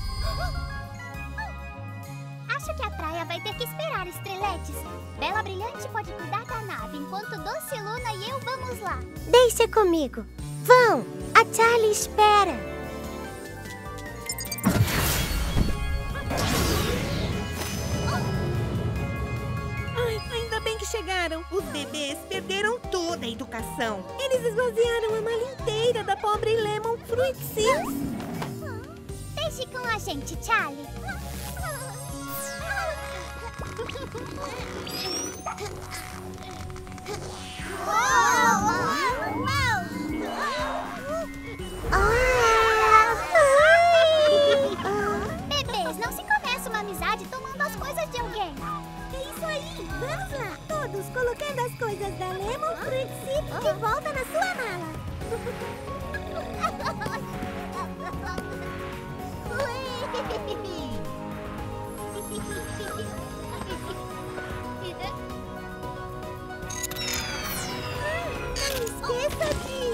Acho que a praia vai ter que esperar, Estreletes. Bela Brilhante pode cuidar da nave, enquanto Doce Luna e eu vamos lá. Deixa comigo. Vão! A Charlie espera. Ai, ainda bem que chegaram. Os bebês perderam toda a educação. Eles esvaziaram a mala inteira da pobre Lemon Fruit Seeds. Deixe com a gente, Charlie. Bebês, não se começa uma amizade tomando as coisas de alguém. É isso aí! Vamos lá! Todos colocando as coisas da Lemon Fruit Seeds de volta na sua mala. Não esqueça de...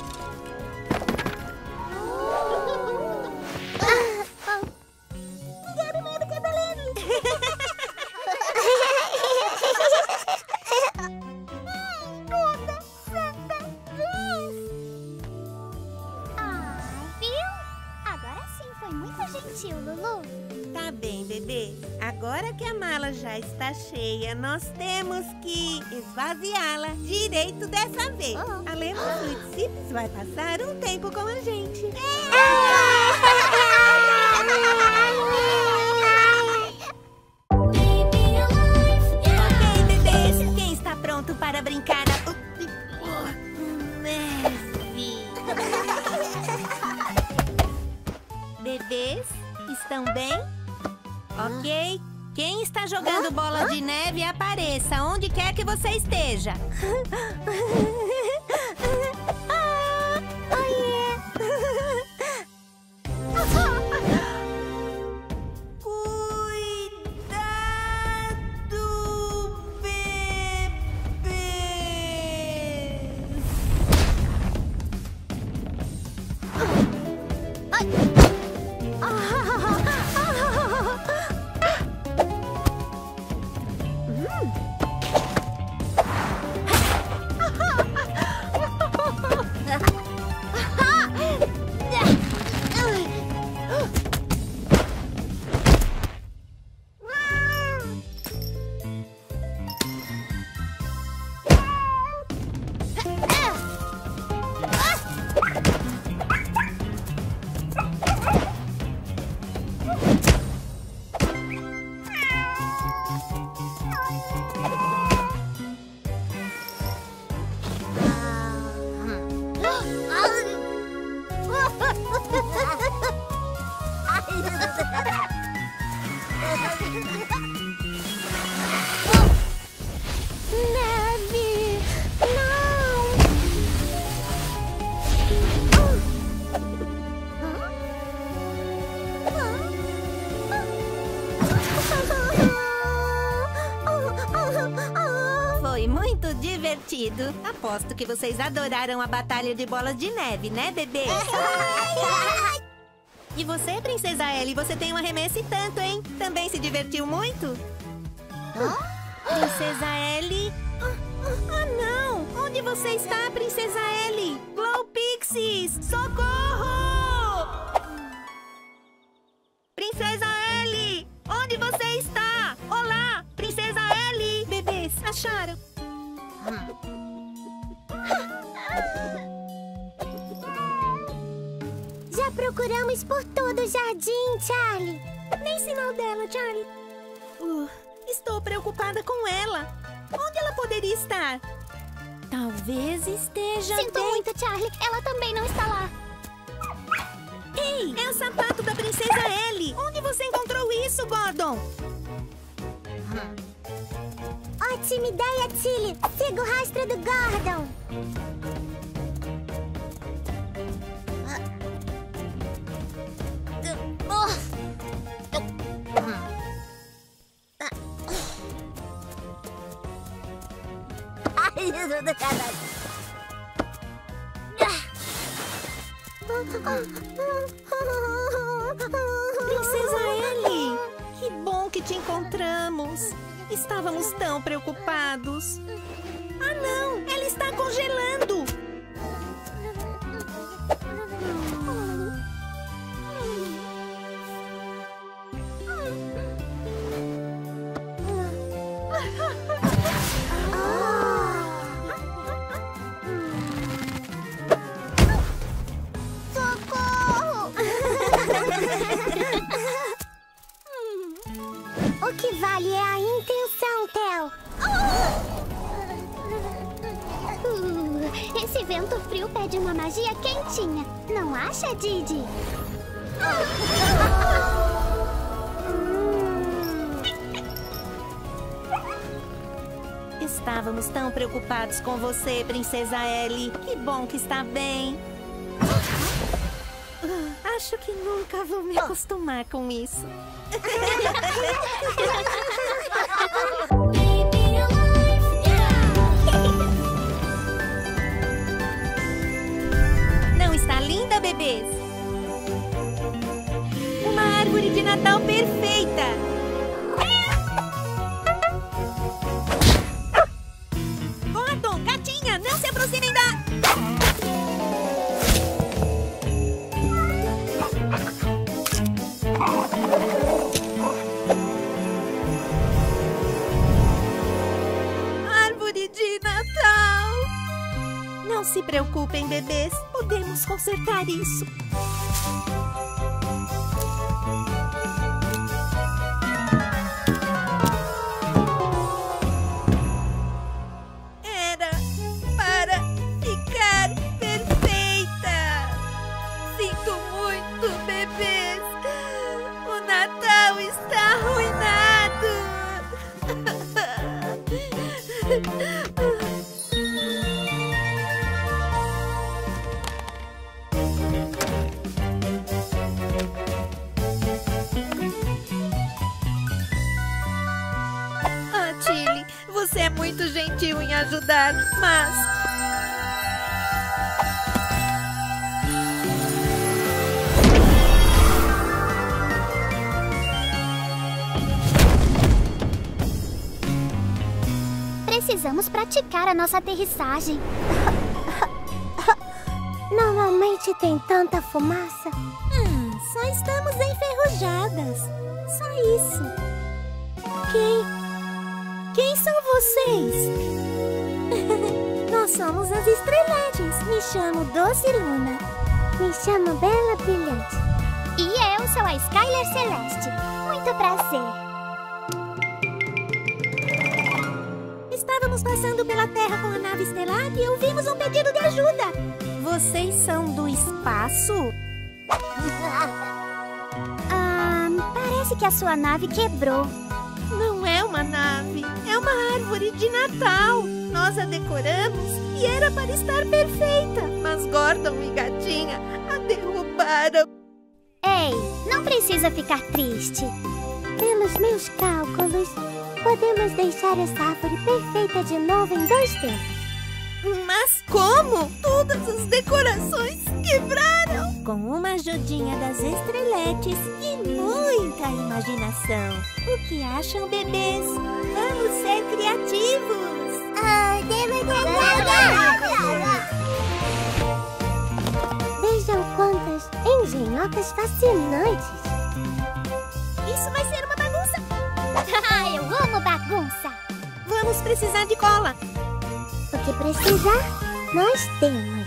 Quero medo que é da Leme. Toda santa vez. Ah, viu? Agora sim foi muito gentil, Lulu. Tá bem, bebê. Agora que a mala já está cheia, nós temos que esvaziá-la direito dessa vez. Oh. A Lemon Fruit Seeds vai passar um tempo com a gente. Ok, bebês. Quem está pronto para brincar a... Neve? Bebês, estão bem? Ok. Quem está jogando bola de neve, apareça onde quer que você esteja. Cuidado, bebês. Neve! Não! Foi muito divertido. Aposto que vocês adoraram a batalha de bolas de neve, né, bebês? E você, Princesa Ellie, você tem um arremesso e tanto, hein? Também se divertiu muito? Princesa Ellie? Ah, ah, não! Onde você está, Princesa Ellie? Glow Pixies! Socorro! Princesa Ellie! Onde você está? Olá, Princesa Ellie! Bebês, acharam? Já procuramos por todo o jardim, Charlie. Nem sinal dela, Charlie. Uh, estou preocupada com ela. Onde ela poderia estar? Talvez esteja Sinto bem... muito, Charlie. Ela também não está lá. Ei, é o sapato da Princesa Ellie. Onde você encontrou isso, Gordon? Ótima ideia, Tilly. Siga o rastro do Gordon. Princesa Ellie, que bom que te encontramos. Estávamos tão preocupados. Ah, não! Ela está congelando! O que vale é a intenção, Theo. Uh, esse vento frio pede uma magia quentinha. Não acha, Didi? Estávamos tão preocupados com você, Princesa Ellie. Que bom que está bem. Ah, acho que nunca vou me acostumar com isso. Não está linda, bebês? Uma árvore de Natal perfeita! Gordon, gatinha, não se aproximem da... Árvore de Natal! Não se preocupem, bebês. Podemos consertar isso. Era para ficar perfeita. Sinto muito, bebês. O Natal está arruinado. Ah, Tilly, você é muito gentil em ajudar, mas... Precisamos praticar a nossa aterrissagem. Normalmente tem tanta fumaça. Hum, só estamos enferrujadas. Só isso. Quem? Quem são vocês? Nós somos as estreletes. Me chamo Doce Luna. Me chamo Bela Brilhante. E eu sou a Skyler Celeste. Muito prazer. Estávamos passando pela Terra com a nave estelar e ouvimos um pedido de ajuda. Vocês são do espaço? Ah, parece que a sua nave quebrou. Não é uma nave, é uma árvore de Natal. Nós a decoramos e era para estar perfeita. Mas Gordon e Gatinha a derrubaram. Ei, não precisa ficar triste. Pelos meus cálculos, podemos deixar essa árvore perfeita de novo em dois tempos. Mas como? Todas as decorações quebraram! Com uma ajudinha das estreletes e muita imaginação. O que acham, bebês? Vamos ser criativos! Ah, Vejam quantas engenhocas fascinantes! Isso vai ser uma bagunça! Eu amo bagunça! Vamos precisar de cola! O que precisar, nós temos.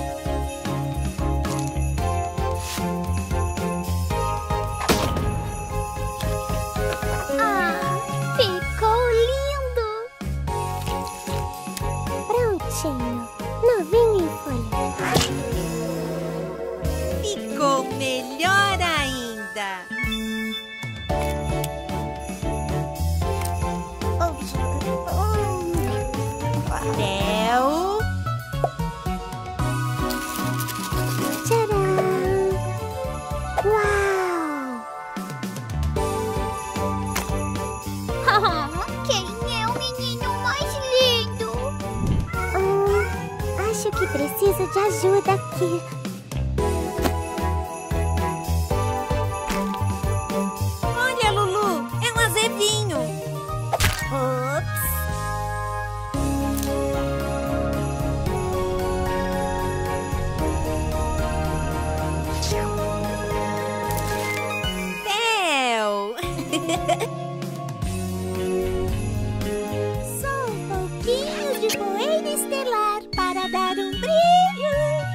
Ah, ficou lindo! Prontinho, novinho em folha. Ficou melhor ainda! Theo. preciso de ajuda aqui. Olha, Lulu, é um azevinho. Ops. Theo! Só um pouquinho de poeira estelar para dar um brilho.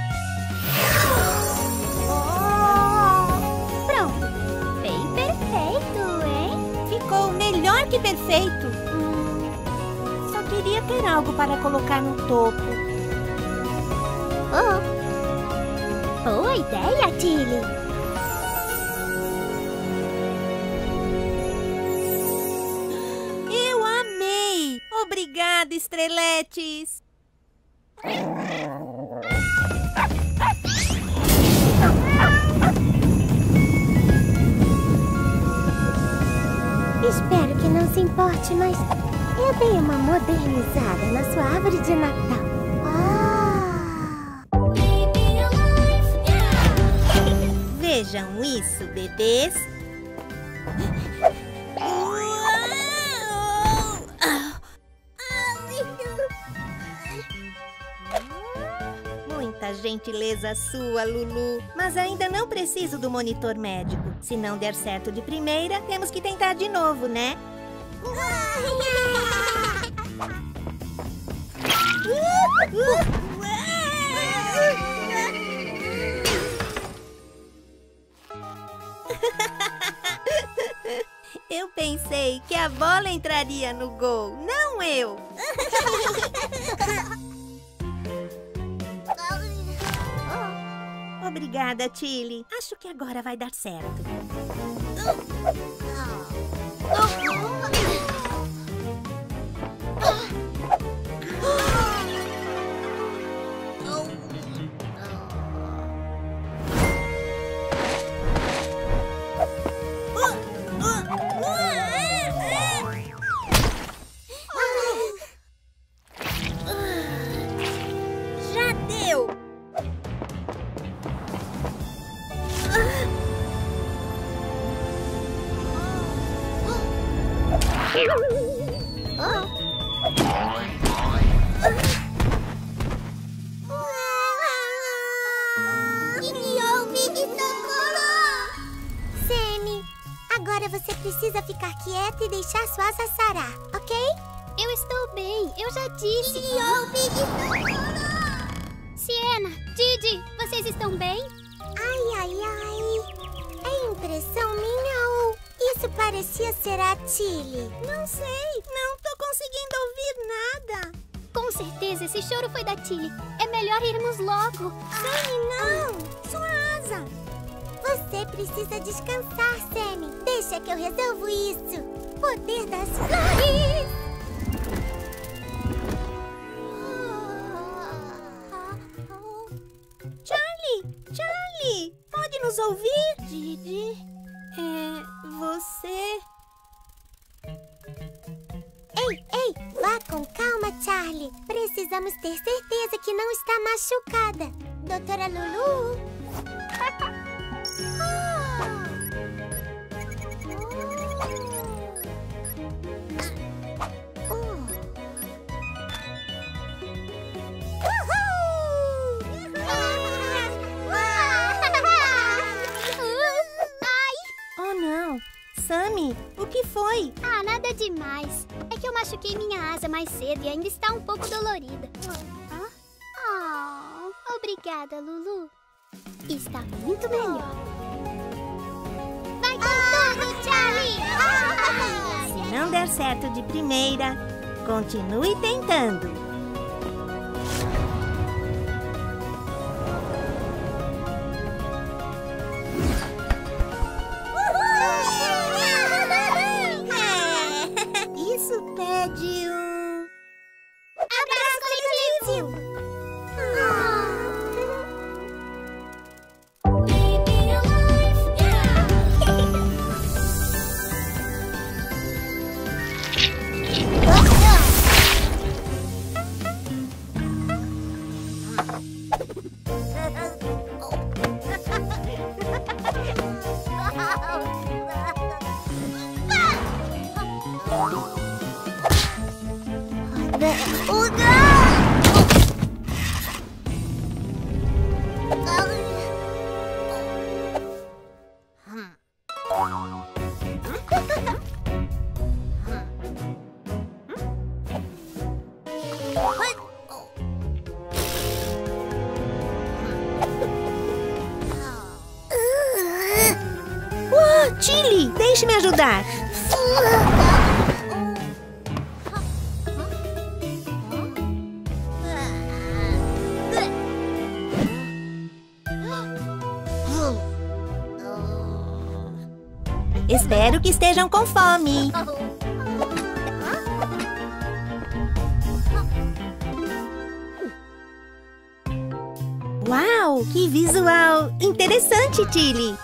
Oh! Pronto. Bem perfeito, hein? Ficou melhor que perfeito. Hum, só queria ter algo para colocar no topo. Oh. Boa ideia, Tilly. Eu amei! Obrigada, estreletes! Espero que não se importe, mas eu dei uma modernizada na sua árvore de Natal. Ah! Vejam isso, bebês. Muita gentileza sua, Lulu. Mas ainda não preciso do monitor médico. Se não der certo de primeira, temos que tentar de novo, né? Eu pensei que a bola entraria no gol, não eu. Obrigada, Tilly. Acho que agora vai dar certo. Já deu! Sammy, agora você precisa ficar quieta e deixar sua asa sarar, ok? Eu estou bem, eu já disse. Sienna, Didi, vocês estão bem? Ai, ai, ai. É impressão minha ou isso parecia ser a Tilly? Não sei, não tô conseguindo ouvir nada. Com certeza esse choro foi da Tilly. É melhor irmos logo. Sammy, não! Sua asa! Você precisa descansar, Sammy. Deixa que eu resolvo isso. Poder das flores! Charlie! Charlie! Pode nos ouvir? Didi? É... você... Ei, ei! Vá com calma, Charlie. Precisamos ter certeza que não está machucada. Doutora Lulu? Oh, não! Sammy, o que foi? Ah, nada demais. É que eu machuquei minha asa mais cedo e ainda está um pouco dolorida. Oh, obrigada, Lulu. Está muito melhor. Vai com tudo, Charlie! Se não der certo de primeira, continue tentando. Isso pede um... Abraço coletivo! Uau, Chili, deixe-me ajudar. Espero que estejam com fome. Uau, que visual interessante, Chili.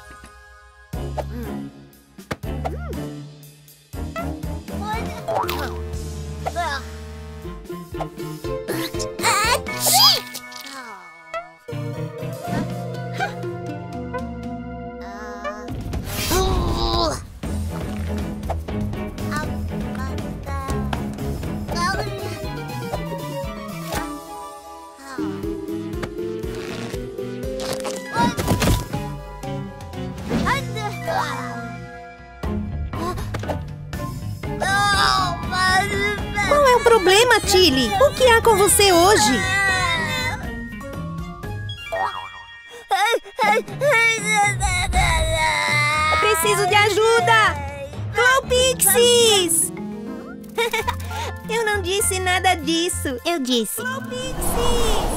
Qual é o problema, Chili? O que há com você hoje? Preciso de ajuda! GloPixies! Eu não disse nada disso. Eu disse. GloPixies!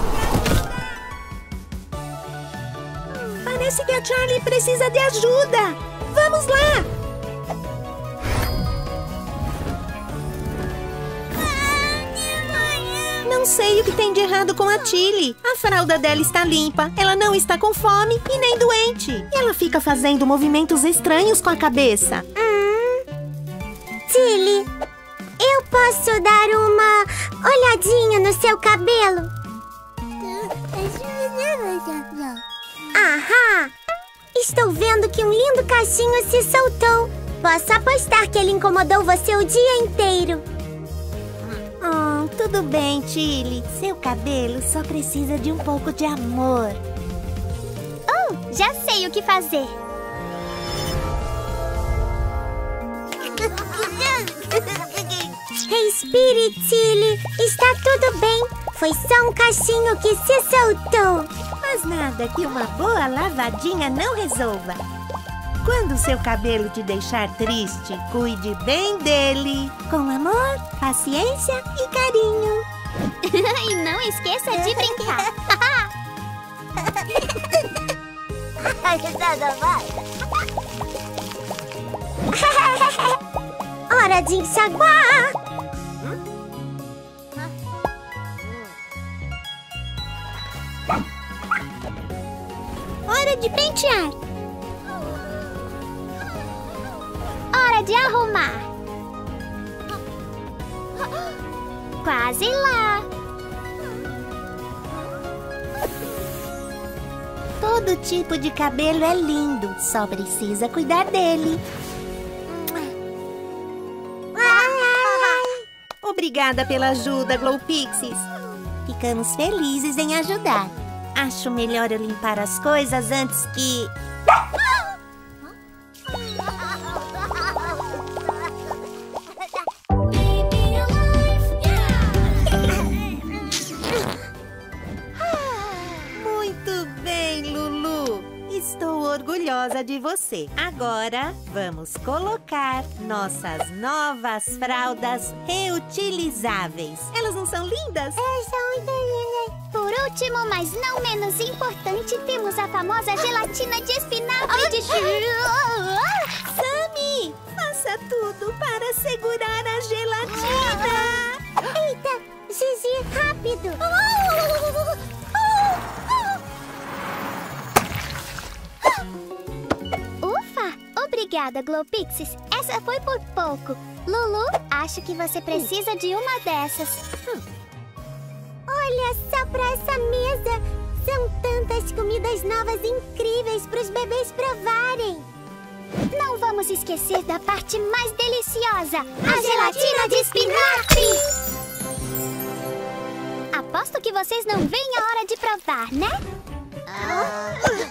Parece que a Charlie precisa de ajuda. Vamos lá! Não sei o que tem de errado com a Chili. A fralda dela está limpa, ela não está com fome e nem doente. Ela fica fazendo movimentos estranhos com a cabeça. Hum. Chili, eu posso dar uma olhadinha no seu cabelo? Ahá! Estou vendo que um lindo cachinho se soltou. Posso apostar que ele incomodou você o dia inteiro. Oh, tudo bem, Chili. Seu cabelo só precisa de um pouco de amor. Oh, já sei o que fazer. Respire, Chili. Está tudo bem. Foi só um cachinho que se soltou. Mas nada que uma boa lavadinha não resolva. Quando seu cabelo te deixar triste, cuide bem dele. Com amor, paciência e carinho. E não esqueça de brincar. Hora de enxaguar. Hora de pentear. Hora de arrumar. Quase lá. Todo tipo de cabelo é lindo, só precisa cuidar dele. Obrigada pela ajuda, GloPixies. Ficamos felizes em ajudar. Acho melhor eu limpar as coisas antes que... Muito bem, Lulu. Estou orgulhosa de você. Agora, vamos colocar nossas novas fraldas reutilizáveis. Elas não são lindas? Elas são muito lindas. Por último, mas não menos importante, temos a famosa gelatina de espinafre de chuva. Sammy, faça tudo para segurar a gelatina. Eita, Gigi, rápido. Ufa, obrigada, GloPixies. Essa foi por pouco. Lulu, acho que você precisa de uma dessas. Hum. Olha só pra essa mesa. São tantas comidas novas incríveis para os bebês provarem. Não vamos esquecer da parte mais deliciosa, a gelatina de espinafre! Aposto que vocês não veem a hora de provar, né? Ah,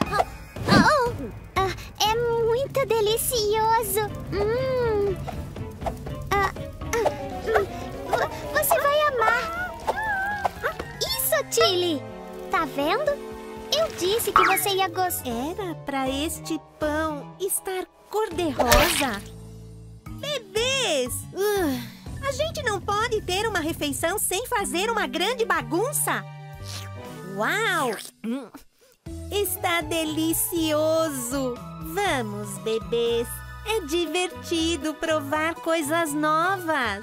é muito delicioso! Hum. Ah, ah, você vai amar! Isso, Tilly! Tá vendo? Eu disse que você ia gostar. Era pra este pão estar cor-de-rosa. Bebês! Uh, a gente não pode ter uma refeição sem fazer uma grande bagunça? Uau! Hum, está delicioso! Vamos, bebês! É divertido provar coisas novas!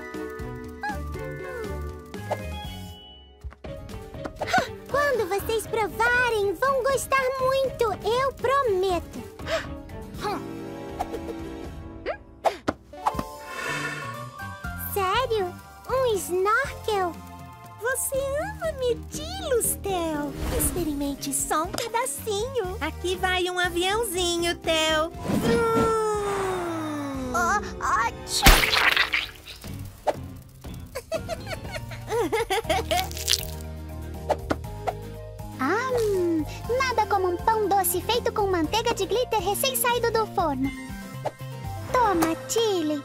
Quando vocês provarem, vão gostar muito, eu prometo. Sério? Um snorkel? Você ama mirtilos, Theo? Experimente só um pedacinho. Aqui vai um aviãozinho, Theo. Hum. Oh, ótimo! Ah, hum, nada como um pão doce feito com manteiga de glitter recém-saído do forno. Toma, Tilly.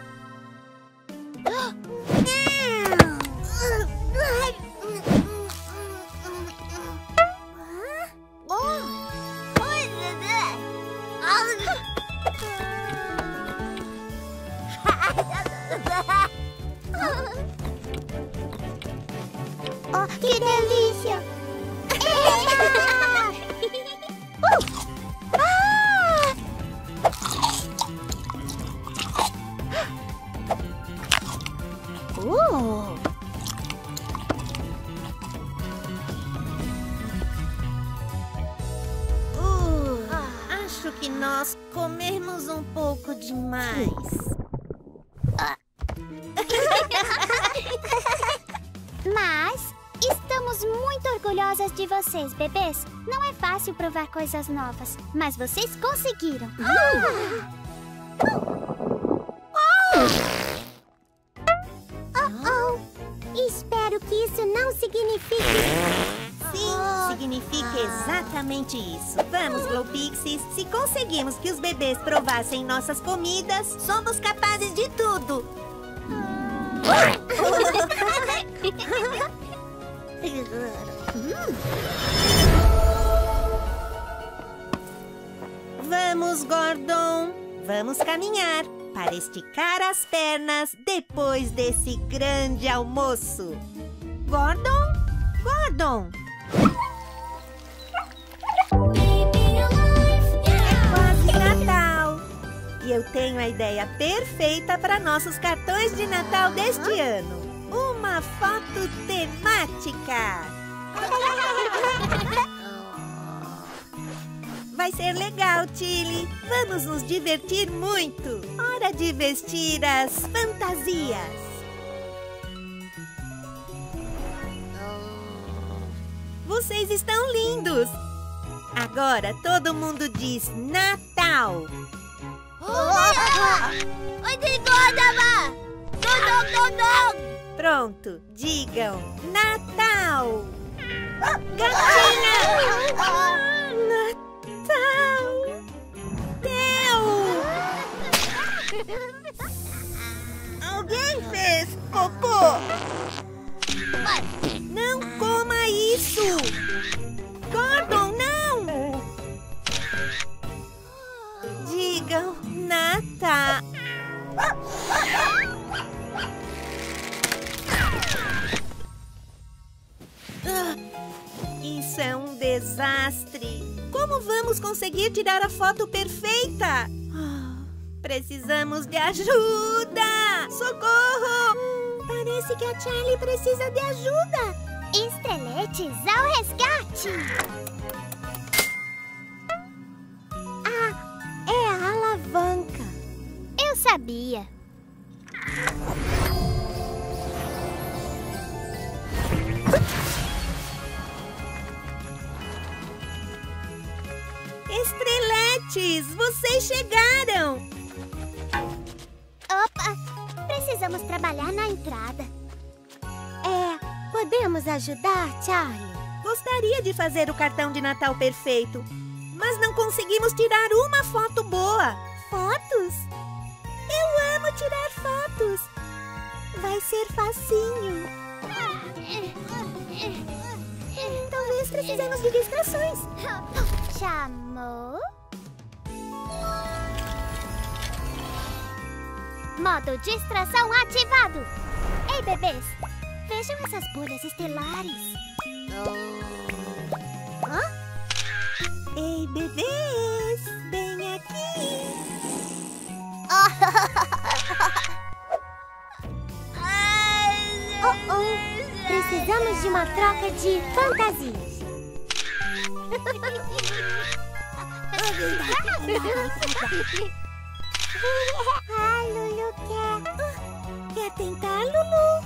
Oh, que delícia! Uh. Uh, acho que nós comemos um pouco demais. Mas estamos muito orgulhosas de vocês, bebês. Não é fácil provar coisas novas, mas vocês conseguiram. Oh, espero que isso não signifique... Sim, significa exatamente isso. Vamos, Glow Pixies. Se conseguimos que os bebês provassem nossas comidas, somos capazes de tudo. Vamos, Gordon. Vamos caminhar para esticar as pernas depois desse grande almoço. Gordon? Gordon! É quase Natal. E eu tenho a ideia perfeita para nossos cartões de Natal deste ano. Uma foto temática. Vai ser legal, Tilly. Vamos nos divertir muito. Hora de vestir as fantasias. Vocês estão lindos. Agora todo mundo diz Natal. Pronto, digam Natal. Gatinha! Natal! Theo! Alguém fez cocô? Não coma isso! Gordon, não! Digam Natal. Ah, isso é um desastre. Como vamos conseguir tirar a foto perfeita? Ah, precisamos de ajuda! Socorro! Hum, parece que a Charlie precisa de ajuda. Estreletes ao resgate! Ah, é a alavanca. Eu sabia. Estreletes, Vocês chegaram! Opa! Precisamos trabalhar na entrada. É, podemos ajudar, Charlie? Gostaria de fazer o cartão de Natal perfeito, mas não conseguimos tirar uma foto boa. Fotos? Eu amo tirar fotos. Vai ser facinho. Talvez precisemos de distrações. Chamou? Modo distração ativado. Ei, bebês, vejam essas bolhas estelares. Hã? Ei, bebês, vem aqui. Oh, oh, precisamos de uma troca de fantasias. Ah, Lulu quer. Quer tentar, Lulu?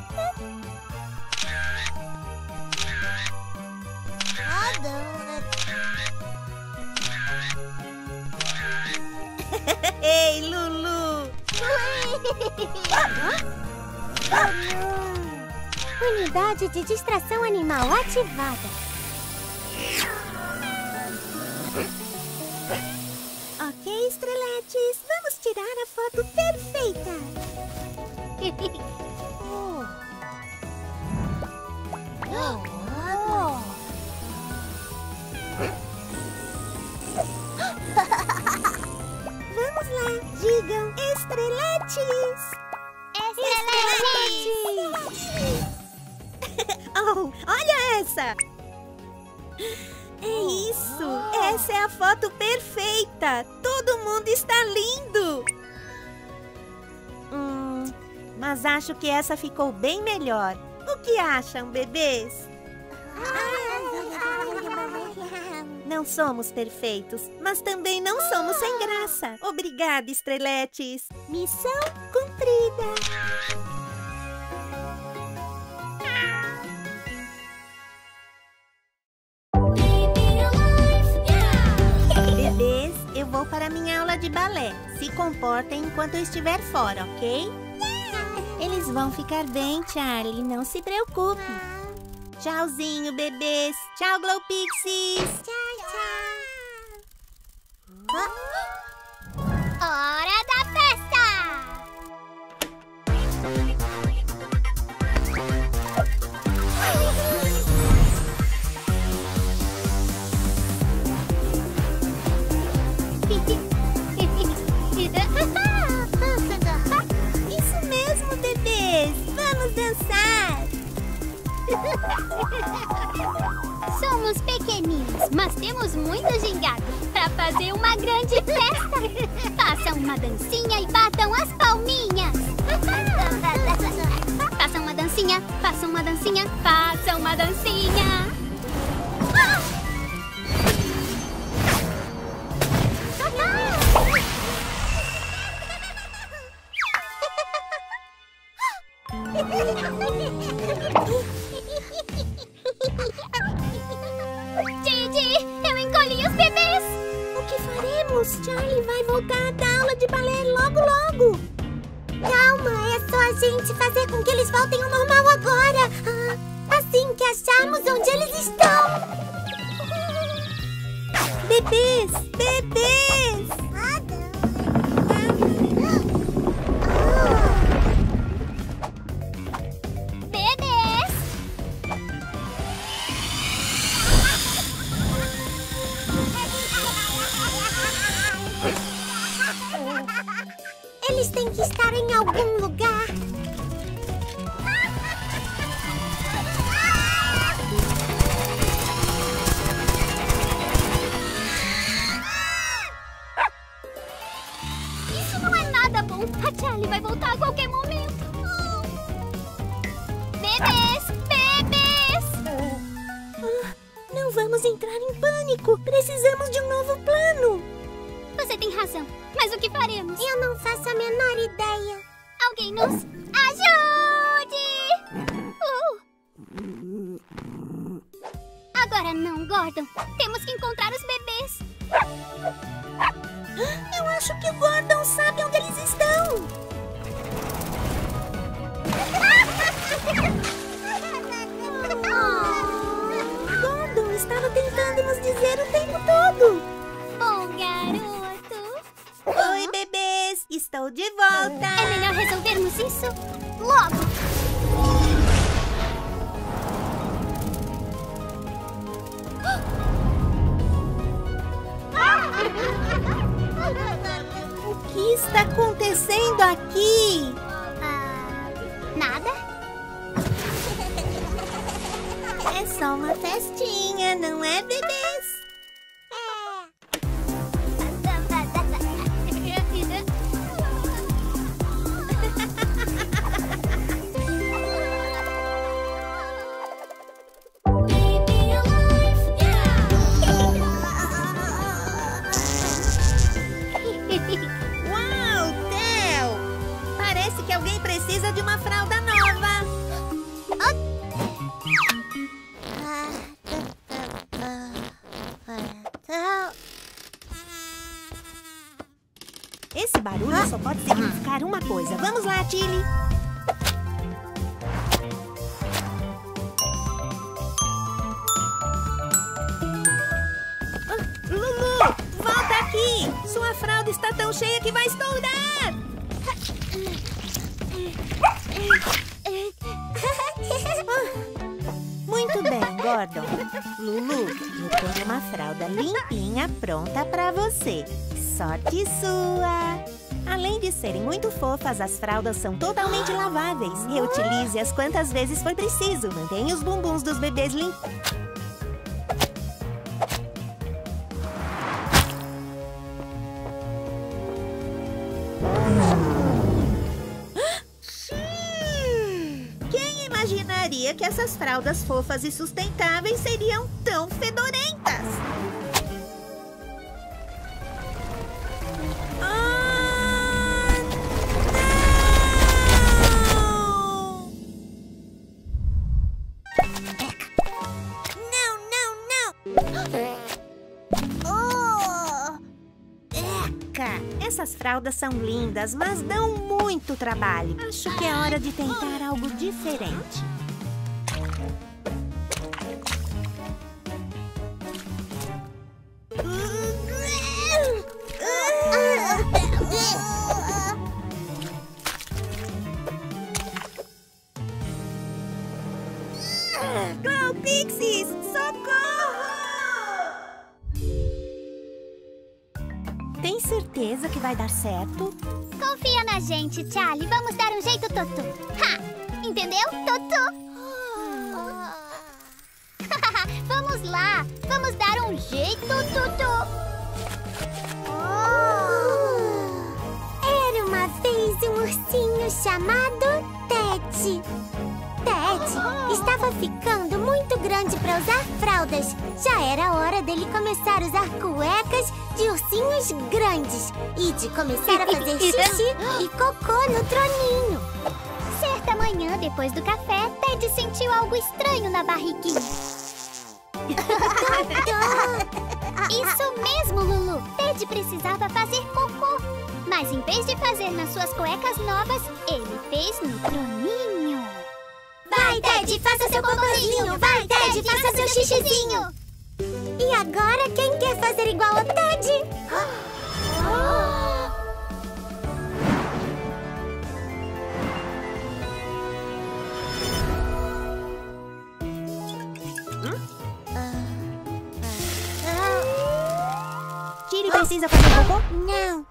Ei, Lulu! Unidade de distração animal ativada. Ok, estreletes, vamos tirar a foto perfeita. Oh. Vamos lá, digam estreletes. Excelente! Oh, olha essa! É isso! Essa é a foto perfeita! Todo mundo está lindo! Hum, mas acho que essa ficou bem melhor. O que acham, bebês? Não somos perfeitos, mas também não somos sem graça. Obrigada, estreletes! Missão cumprida! Bebês, eu vou para minha aula de balé. Se comportem enquanto eu estiver fora, ok? Eles vão ficar bem, Charlie. Não se preocupe. Tchauzinho, bebês. Tchau, Glow Pixies. Tchau, tchau. Hora da festa! Isso mesmo, bebês. Vamos dançar. Somos pequeninos, mas temos muito gingado para fazer uma grande festa. Façam uma dancinha e batam as palminhas. Façam uma dancinha, façam uma dancinha, façam uma dancinha. Didi, eu encolhi os bebês. O que faremos? Charlie vai voltar da aula de balé logo, logo. Calma, é só a gente fazer com que eles voltem ao normal agora. Ah, assim que acharmos onde eles estão. Bebês, bebês. Bebês. Eles têm que estar em algum lugar. Isso não é nada bom. A Charlie vai voltar a qualquer momento. Bebês, bebês. Ah, não vamos entrar em pânico. Precisamos de um novo plano. Você tem razão. Mas o que faremos? Eu não faço a menor ideia. Alguém nos ajude! Uh. Agora não, Gordon. Temos que encontrar os bebês. Eu acho que o Gordon sabe onde eles estão. Gordon estava tentando nos dizer o tempo todo. Bom, garoto. Oi, bebês. Estou de volta. É melhor resolvermos isso logo. O que está acontecendo aqui? Ah, nada? É só uma festinha, não é, bebês? Uau, Theo! Parece que alguém precisa de uma fralda nova. Esse barulho só pode significar uma coisa. Vamos lá, Tilly. Ah, Lulu, volta aqui! Sua fralda está tão cheia que vai estourar! Muito bem, Gordon. Lulu, eu tenho uma fralda limpinha pronta para você. Sorte sua! Além de serem muito fofas, as fraldas são totalmente laváveis. Reutilize-as quantas vezes for preciso. Mantenha os bumbuns dos bebês limpos. Quem imaginaria que essas fraldas fofas e sustentáveis seriam tão fedorentas? Ah, não! Não, não, não! Oh! Eca! Essas fraldas são lindas, mas dão muito trabalho. Acho que é hora de tentar algo diferente. Glow Pixies, socorro! Tem certeza que vai dar certo? Confia na gente, Charlie. Vamos dar um jeito, Totô. Ha! Entendeu, Totô? Vamos lá. Vamos dar um jeito, Totô. Era uma vez um ursinho chamado Ted. Ted estava ficando muito grande para usar fraldas. Já era hora dele começar a usar cuecas de ursinhos grandes e de começar a fazer xixi e cocô no troninho. Certa manhã, depois do café, Ted sentiu algo estranho na barriguinha. Isso mesmo, Lulu. Ted precisava fazer cocô. Mas em vez de fazer nas suas cuecas novas, ele fez no troninho. Vai, Ted, faça seu cocôzinho. Vai, Ted, faça seu xixizinho. E agora, quem quer fazer igual ao Ted? Tilly precisa fazer cocô? Não.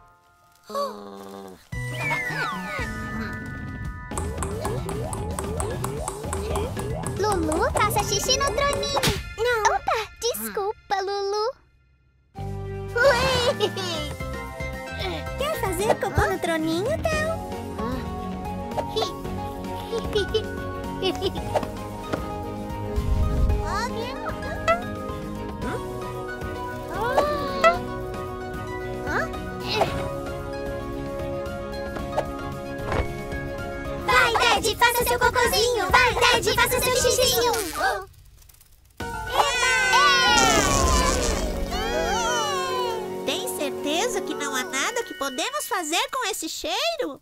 Lulu, faça xixi no troninho. Não. Opa, desculpa, Lulu. Quer fazer cocô no troninho, Theo? Vai, Ted, faça seu cocôzinho. Vai, Ted, faça seu xixizinho. Tem certeza que não podemos fazer com esse cheiro?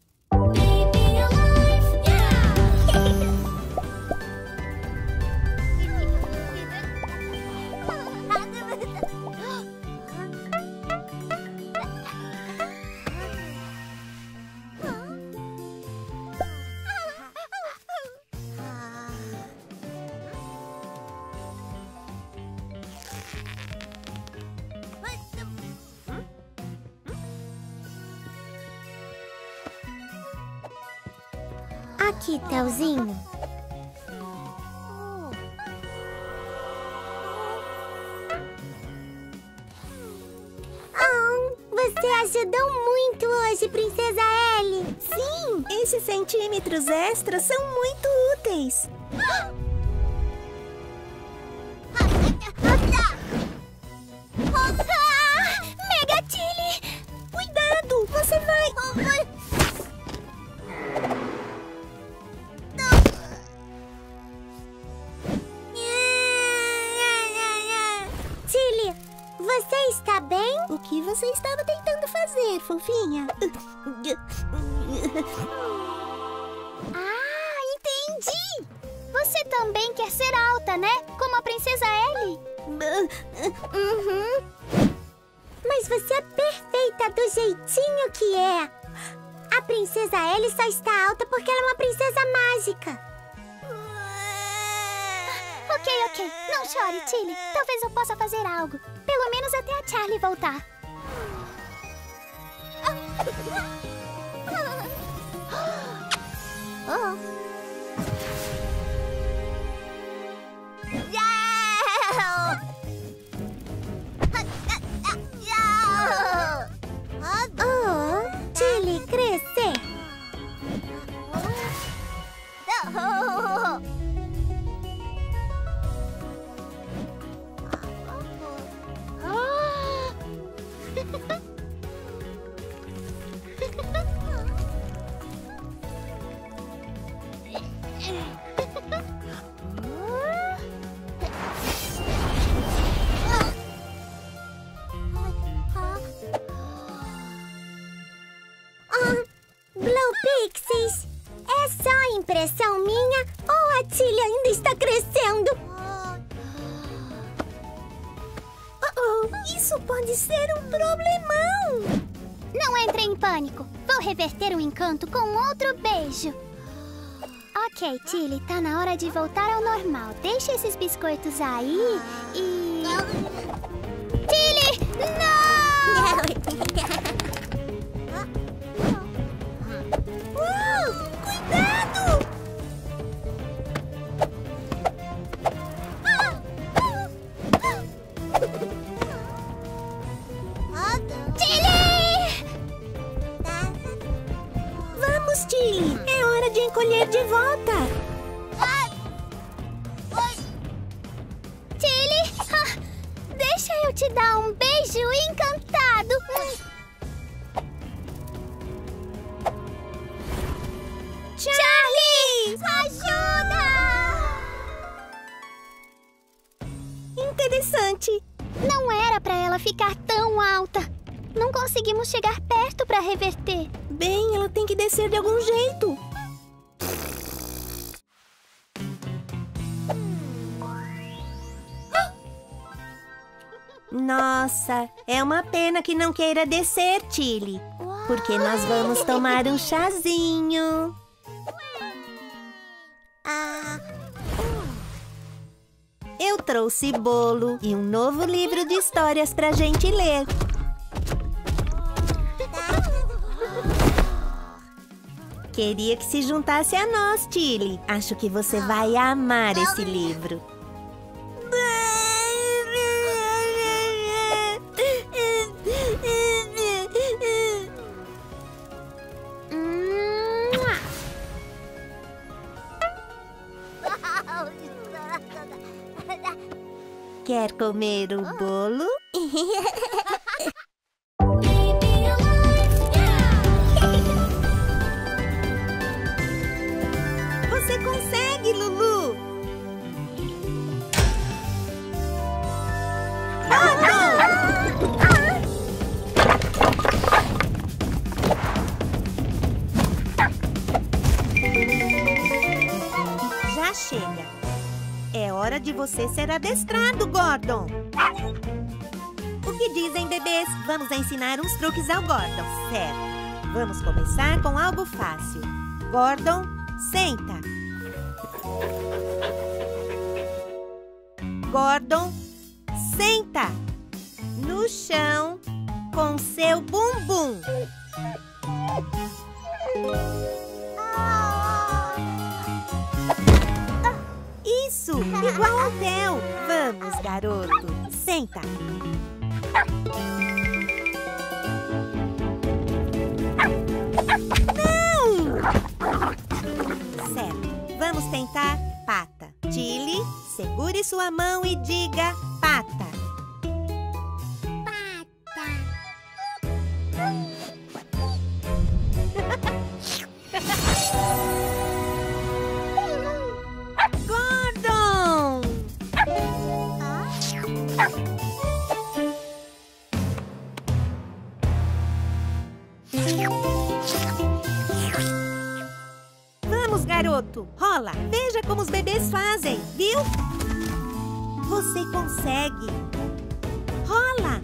Aqui, Telzinho. Oh, você ajudou muito hoje, Princesa Ellie. Sim, esses centímetros extras são muito úteis. Mega Tilly! Cuidado, você vai... Tilly, você está bem? O que você estava tentando fazer, fofinha? Ah, entendi! Você também quer ser alta, né? Como a Princesa Ellie. Uhum. Mas você é perfeita do jeitinho que é. A Princesa Ellie só está alta porque ela é uma princesa mágica. Ok, ok. Não chore, Tilly. Talvez eu possa fazer algo. Pelo menos até a Charlie voltar. Oh. Oh, Tilly crescer. Pixies, é só impressão minha ou a Tilly ainda está crescendo? Oh, oh, isso pode ser um problemão. Não entre em pânico. Vou reverter o encanto com outro beijo. Ok, Tilly, tá na hora de voltar ao normal. Deixa esses biscoitos aí e... Tilly, não! Cuidado! Tilly! Vamos, Tilly! É hora de encolher de volta! Tilly! Ah, deixa eu te dar um beijo encantado! Charlie! Ajuda! Interessante. Não era pra ela ficar tão alta. Não conseguimos chegar perto pra reverter. Bem, ela tem que descer de algum jeito. Nossa, é uma pena que não queira descer, Tilly. Porque nós vamos tomar um chazinho. Ah, Eu trouxe bolo e um novo livro de histórias pra gente ler. Queria que se juntasse a nós, Tilly. Acho que você vai amar esse livro. Quer comer o bolo? Você consegue, Lulu! já chega. É hora de você ser adestrado, Gordon. O que dizem, bebês? Vamos ensinar uns truques ao Gordon, certo? Vamos começar com algo fácil. Gordon, senta. Gordon, senta no chão com seu bumbum. Isso, igual ao Theo. Vamos, garoto, senta. Não! Certo, vamos tentar pata. Tilly, segure sua mão e diga pata. Gordon! Vamos, garoto, rola. Veja como os bebês fazem, viu? Você consegue. Rola.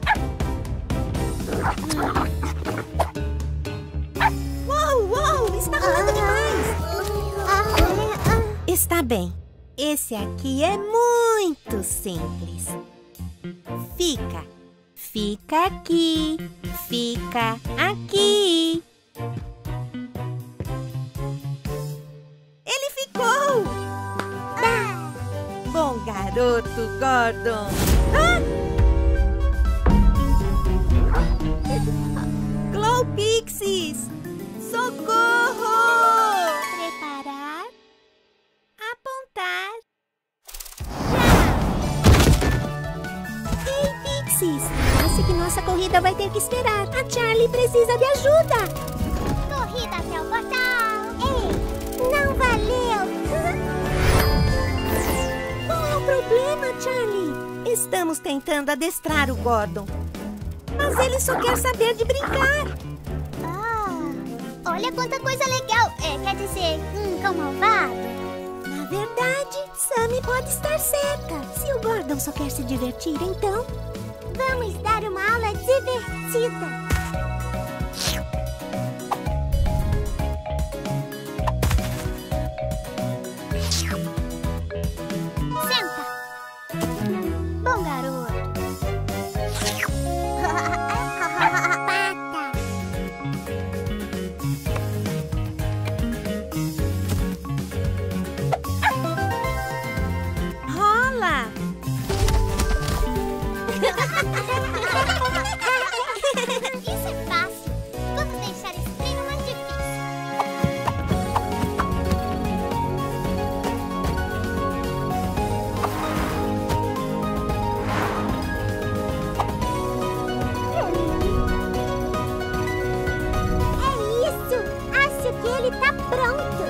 Uou, uou, está rolando demais. Está bem. Esse aqui é muito simples. Fica. Fica aqui. Fica aqui. Ele ficou! Bom garoto, Gordon. Ah! Glow Pixies! Socorro! Preparar. Apontar. Ei, Pixies! Parece que nossa corrida vai ter que esperar. A Charlie precisa de ajuda. Corrida até o portal. Ei, não valeu! Qual é o problema, Charlie? Estamos tentando adestrar o Gordon. Mas ele só quer saber de brincar. Ah, olha quanta coisa legal. É, quer dizer, um cão malvado. Na verdade, Sammy pode estar certa. Se o Gordon só quer se divertir, então... Vamos dar uma aula divertida. Senta. Bom garoto. Pata. Rola! Isso é fácil. Vamos deixar esse treino mais difícil. É isso! Acho que ele tá pronto.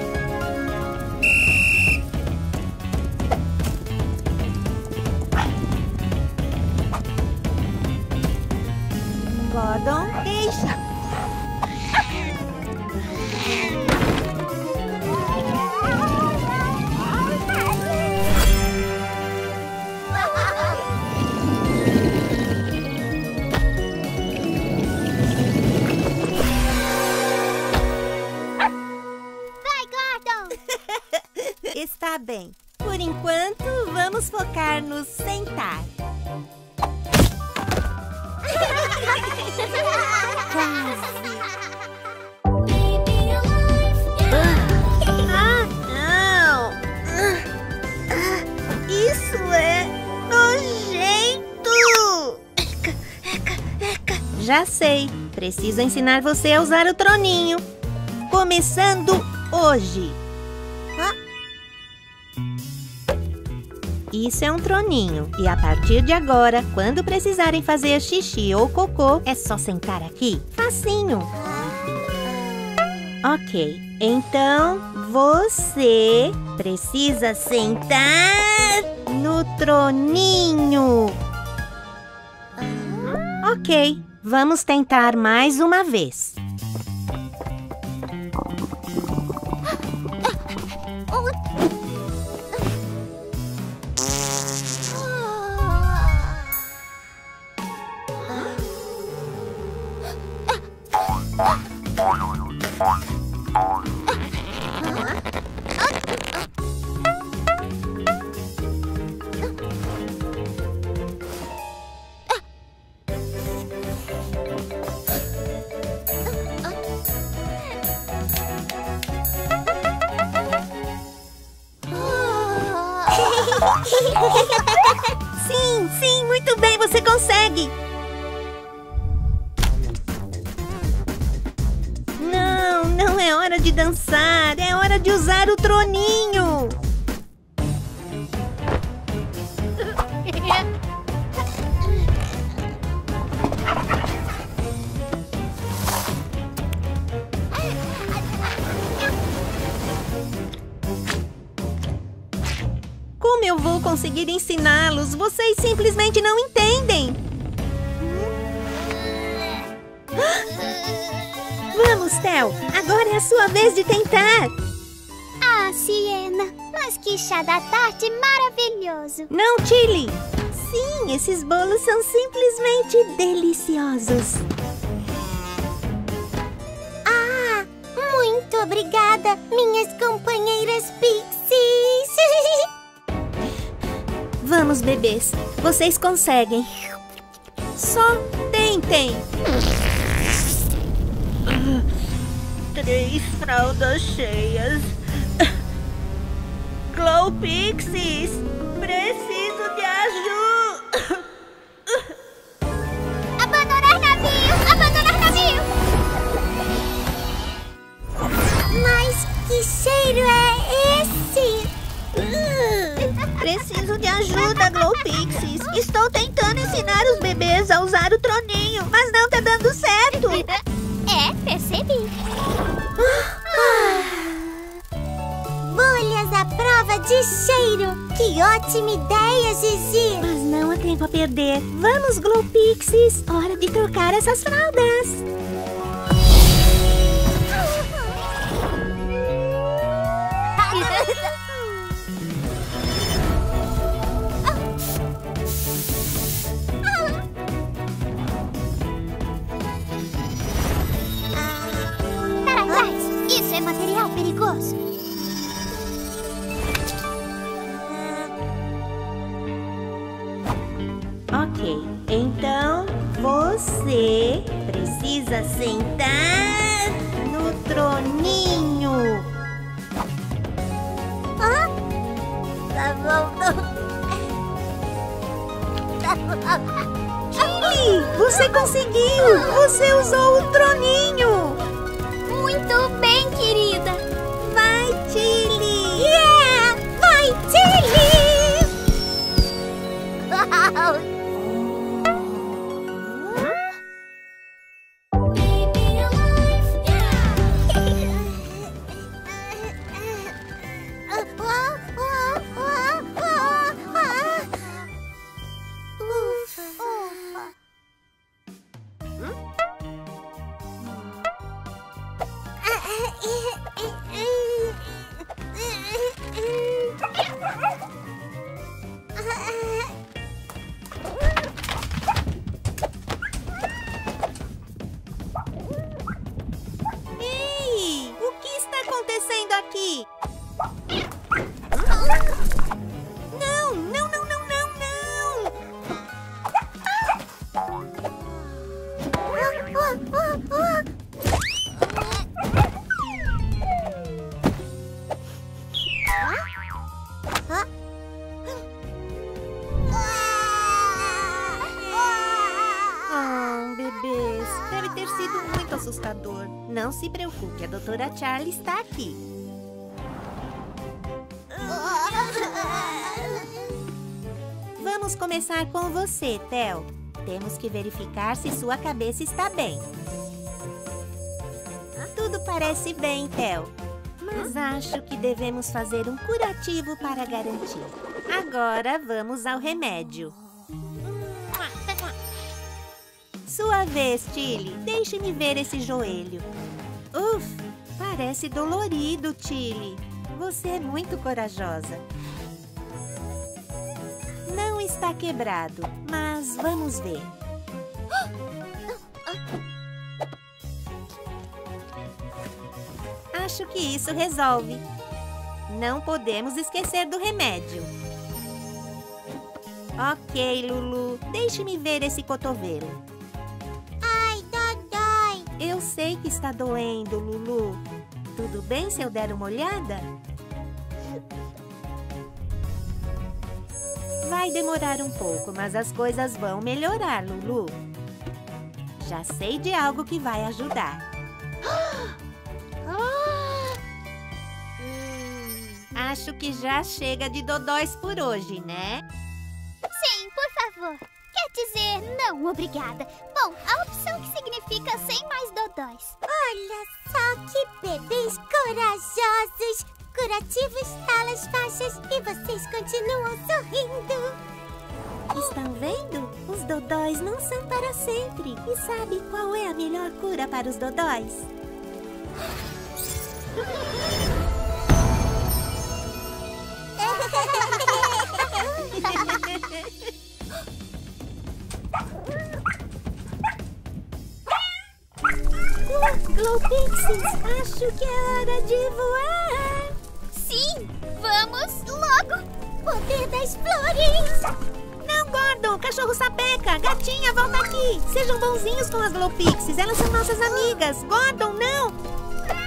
Gordon, deixa. Vai, Gordon. Está bem. Por enquanto, vamos focar no sentar. Ah, não! Isso é nojento! Já sei. Preciso ensinar você a usar o troninho. Começando hoje. Isso é um troninho. E a partir de agora, quando precisarem fazer xixi ou cocô, é só sentar aqui. Facinho. Ok. Então, você precisa sentar no troninho. Ok. Vamos tentar mais uma vez. Sim, sim, muito bem, você consegue! Não, não é hora de dançar, é hora de usar o troninho! Como eu vou conseguir ensiná-los? Vocês simplesmente não entendem! Vamos, Theo! Agora é a sua vez de tentar! Ah, Siena, mas que chá da tarde maravilhoso! Não, Tilly! Sim, esses bolos são simplesmente deliciosos! Ah, muito obrigada, minhas companheiras Pixies! Vamos, bebês! Vocês conseguem! Só tentem! Três fraldas cheias. Glow Pixies, preciso de ajuda. Abandonar navio! Abandonar navio! Mas que cheiro é esse? Preciso de ajuda, Glow Pixies. Estou tentando ensinar os bebês a usar o troninho, mas não tá dando certo. É, percebi. Bolhas à prova de cheiro! Que ótima ideia, Gigi! Mas não há tempo a perder. Vamos, Glow Pixies. Hora de trocar essas fraldas. Para trás! Isso é material perigoso! Ok, então você precisa sentar no troninho. Hã? Tá bom, tá bom. Tilly, você conseguiu! Você usou o troninho! Muito bem, querida! Vai, Tilly! Yeah! Vai, Tilly! Ei, o que está acontecendo aqui? Não, não, não, não, não, não! Ah, bebês, deve ter sido muito assustador. Não se preocupe, a doutora Charlie está aqui. Vamos começar com você, Theo. Temos que verificar se sua cabeça está bem. Tudo parece bem, Theo. Mas acho que devemos fazer um curativo para garantir. Agora vamos ao remédio. Sua vez, Tilly. Deixe-me ver esse joelho. Uf, Parece dolorido, Tilly. Você é muito corajosa. Não está quebrado, mas vamos ver. Acho que isso resolve. Não podemos esquecer do remédio. Ok, Lulu. Deixe-me ver esse cotovelo. Ai, dói. Eu sei que está doendo, Lulu. Tudo bem se eu der uma olhada? Vai demorar um pouco, mas as coisas vão melhorar, Lulu. Já sei de algo que vai ajudar. Acho que já chega de dodóis por hoje, né? Sim, por favor. Quer dizer, não, obrigada. Bom, a opção que significa sem mais dodóis. Olha só que bebês corajosos, curativos, talas, faixas e vocês continuam sorrindo. Estão vendo? Os dodóis não são para sempre. E sabe qual é a melhor cura para os dodóis? Glow Pixies, acho que é hora de voar. Sim, vamos logo. Poder das flores. Não, Gordon, cachorro sapeca, gatinha, volta aqui. Sejam bonzinhos com as Glow Pixies, elas são nossas amigas. Gordon, não.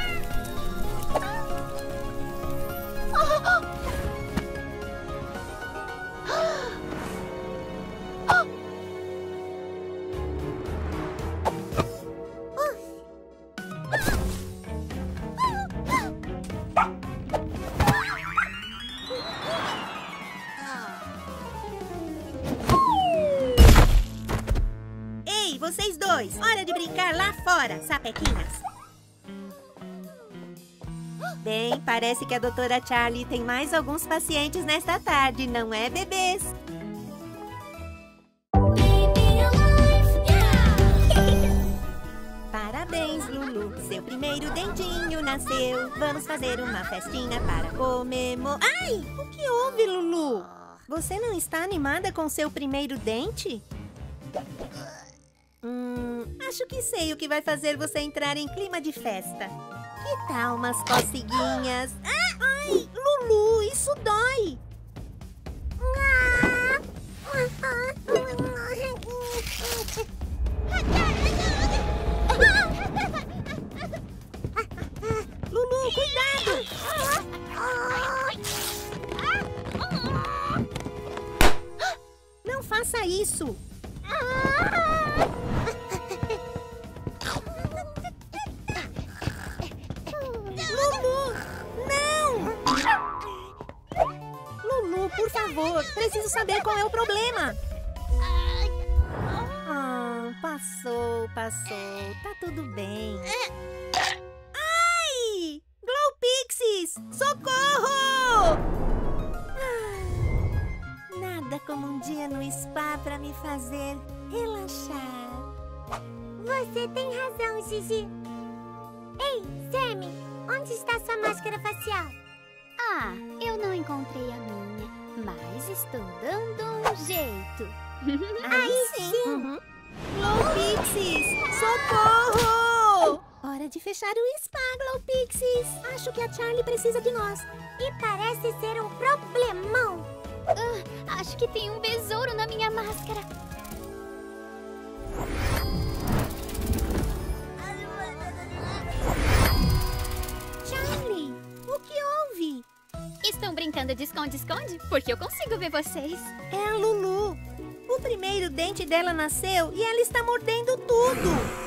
Vocês dois, hora de brincar lá fora, sapequinhas. Bem, parece que a doutora Charlie tem mais alguns pacientes nesta tarde, não é, bebês? Parabéns, Lulu. Seu primeiro dentinho nasceu. Vamos fazer uma festinha para comemorar. Ai, o que houve, Lulu? Você não está animada com seu primeiro dente? Hum, acho que sei o que vai fazer você entrar em clima de festa. Que tal umas coceguinhas? Ah, ai, Lulu, isso dói! Lulu, cuidado! Não faça isso! Lulu, não! Lulu, por favor, preciso saber qual é o problema. Ah, passou, passou, tá tudo bem. Ai! Glow Pixies, socorro! Ah, nada como um dia no spa pra me fazer relaxar. Você tem razão, Gigi. Ei, Sammy, onde está sua máscara facial? Ah, eu não encontrei a minha, mas estou dando um jeito. Aí sim! Uhum. Glow Pixies, socorro! Hora de fechar o spa, Glow Pixies. Acho que a Charlie precisa de nós. E parece ser um problemão. Ah, acho que tem um besouro na minha máscara. Charlie, o que houve? Estão brincando de esconde-esconde? Porque eu consigo ver vocês. É a Lulu. O primeiro dente dela nasceu e ela está mordendo tudo.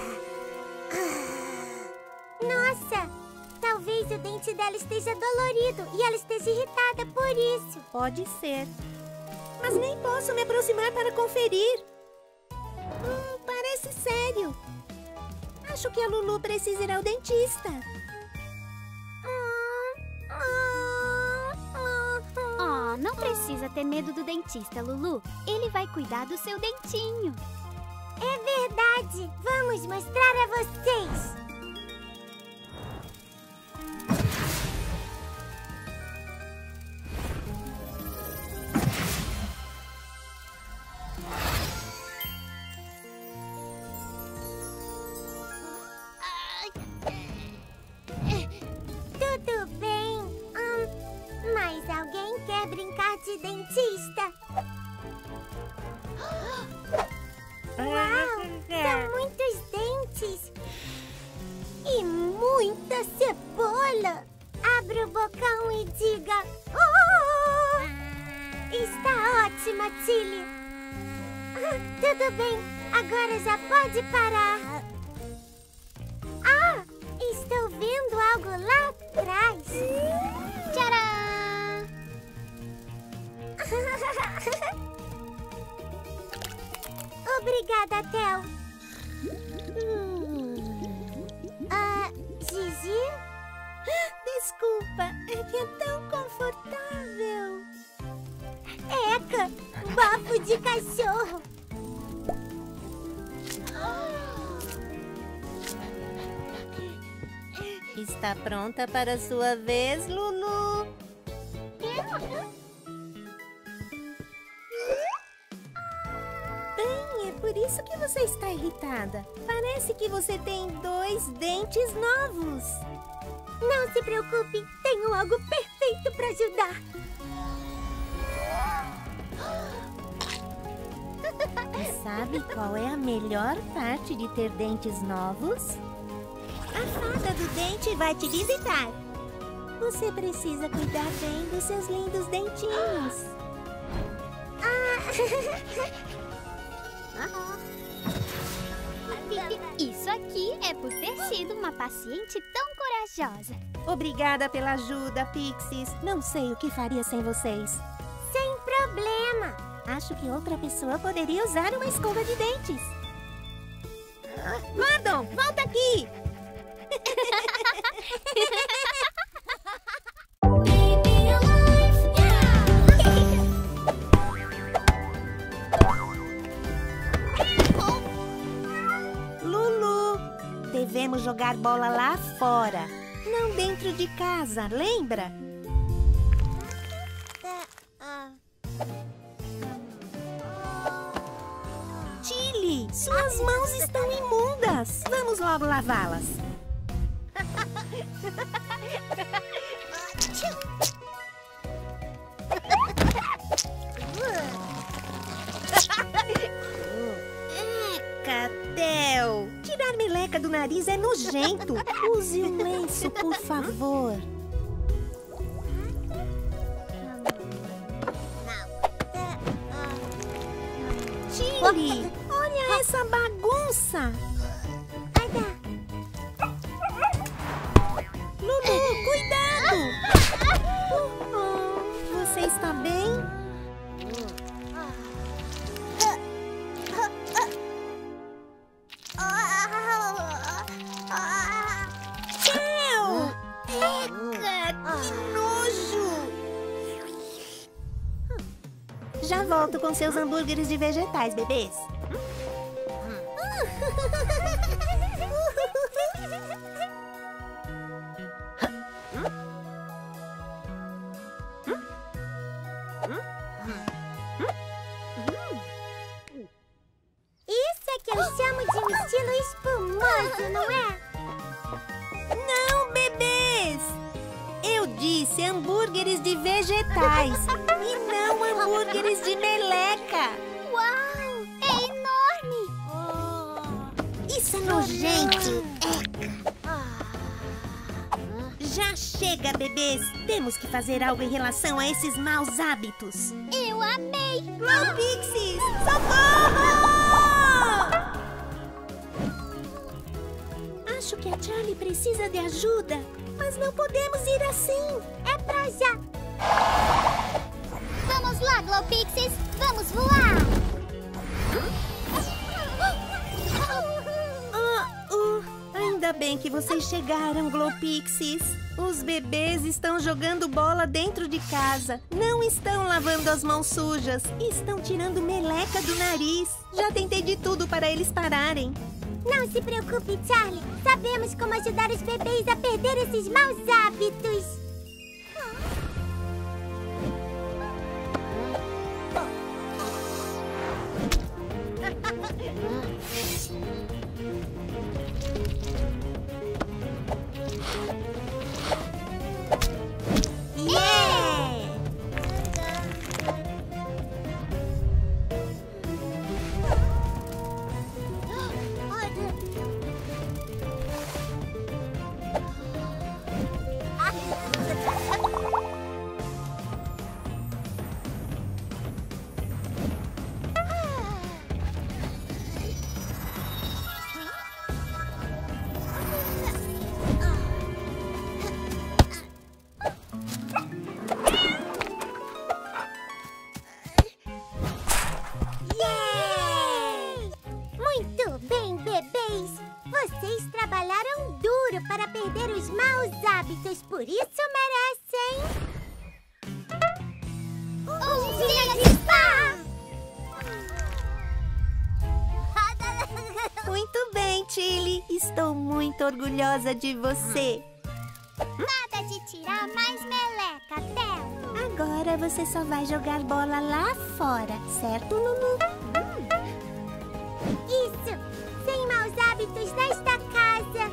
Nossa, talvez o dente dela esteja dolorido e ela esteja irritada por isso. Pode ser. Mas nem posso me aproximar para conferir. Hum, parece sério. Acho que a Lulu precisa ir ao dentista. Oh, não precisa ter medo do dentista, Lulu. Ele vai cuidar do seu dentinho. É verdade. Vamos mostrar a vocês. de dentista. Uau, são muitos dentes. E muita cebola. Abra o bocão e diga... Oh! Está ótima, Tilly. Tudo bem, agora já pode parar. Ah, estou vendo algo lá atrás. Tcharam! Obrigada, Tel. Ah, Gigi? Desculpa, é que é tão confortável. Eca, bafo de cachorro. Está pronta para a sua vez, Lulu? Bem, é por isso que você está irritada. Parece que você tem dois dentes novos. Não se preocupe, tenho algo perfeito para ajudar. E sabe qual é a melhor parte de ter dentes novos? A fada do dente vai te visitar. Você precisa cuidar bem dos seus lindos dentinhos. Isso aqui é por ter sido uma paciente tão corajosa. Obrigada pela ajuda, Pixies. Não sei o que faria sem vocês. Sem problema. Acho que outra pessoa poderia usar uma escova de dentes. Gordon, volta aqui! Lulu, devemos jogar bola lá fora, não dentro de casa, lembra? Tilly, suas mãos estão imundas. Vamos logo lavá-las. Eca, Tel! Tirar meleca do nariz é nojento. Use o lenço, por favor. Tilly, olha essa bagunça. Lulu, cuidado! Oh, você está bem? Tel! Eca, que nojo! Já volto com seus hambúrgueres de vegetais, bebês. Isso é que eu chamo de um estilo espumoso, não é? Não, bebês! Eu disse hambúrgueres de vegetais e não hambúrgueres de meleca. Uau! É enorme! Isso é nojento. Já chega, bebês. Temos que fazer algo em relação a esses maus hábitos. Eu amei! Não, Pixies! Socorro! Acho que a Charlie precisa de ajuda, mas não podemos ir assim. É pra já. Vamos lá, Glow Pixies! Vamos voar! Ah, uh, ainda bem que vocês chegaram, Glow Pixies. Os bebês estão jogando bola dentro de casa. Não estão lavando as mãos sujas. E estão tirando meleca do nariz. Já tentei de tudo para eles pararem. Não se preocupe, Charlie. Sabemos como ajudar os bebês a perder esses maus hábitos. Yeah! Por isso merecem... Um dia de spa! Muito bem, Tilly. Estou muito orgulhosa de você. Nada de tirar mais meleca, Theo. Agora você só vai jogar bola lá fora, certo, Lulu? Isso! Sem maus hábitos nesta casa!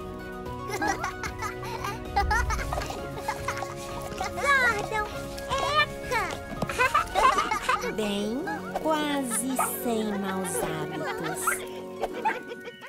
Gordon! Eca! Bem, quase sem maus hábitos.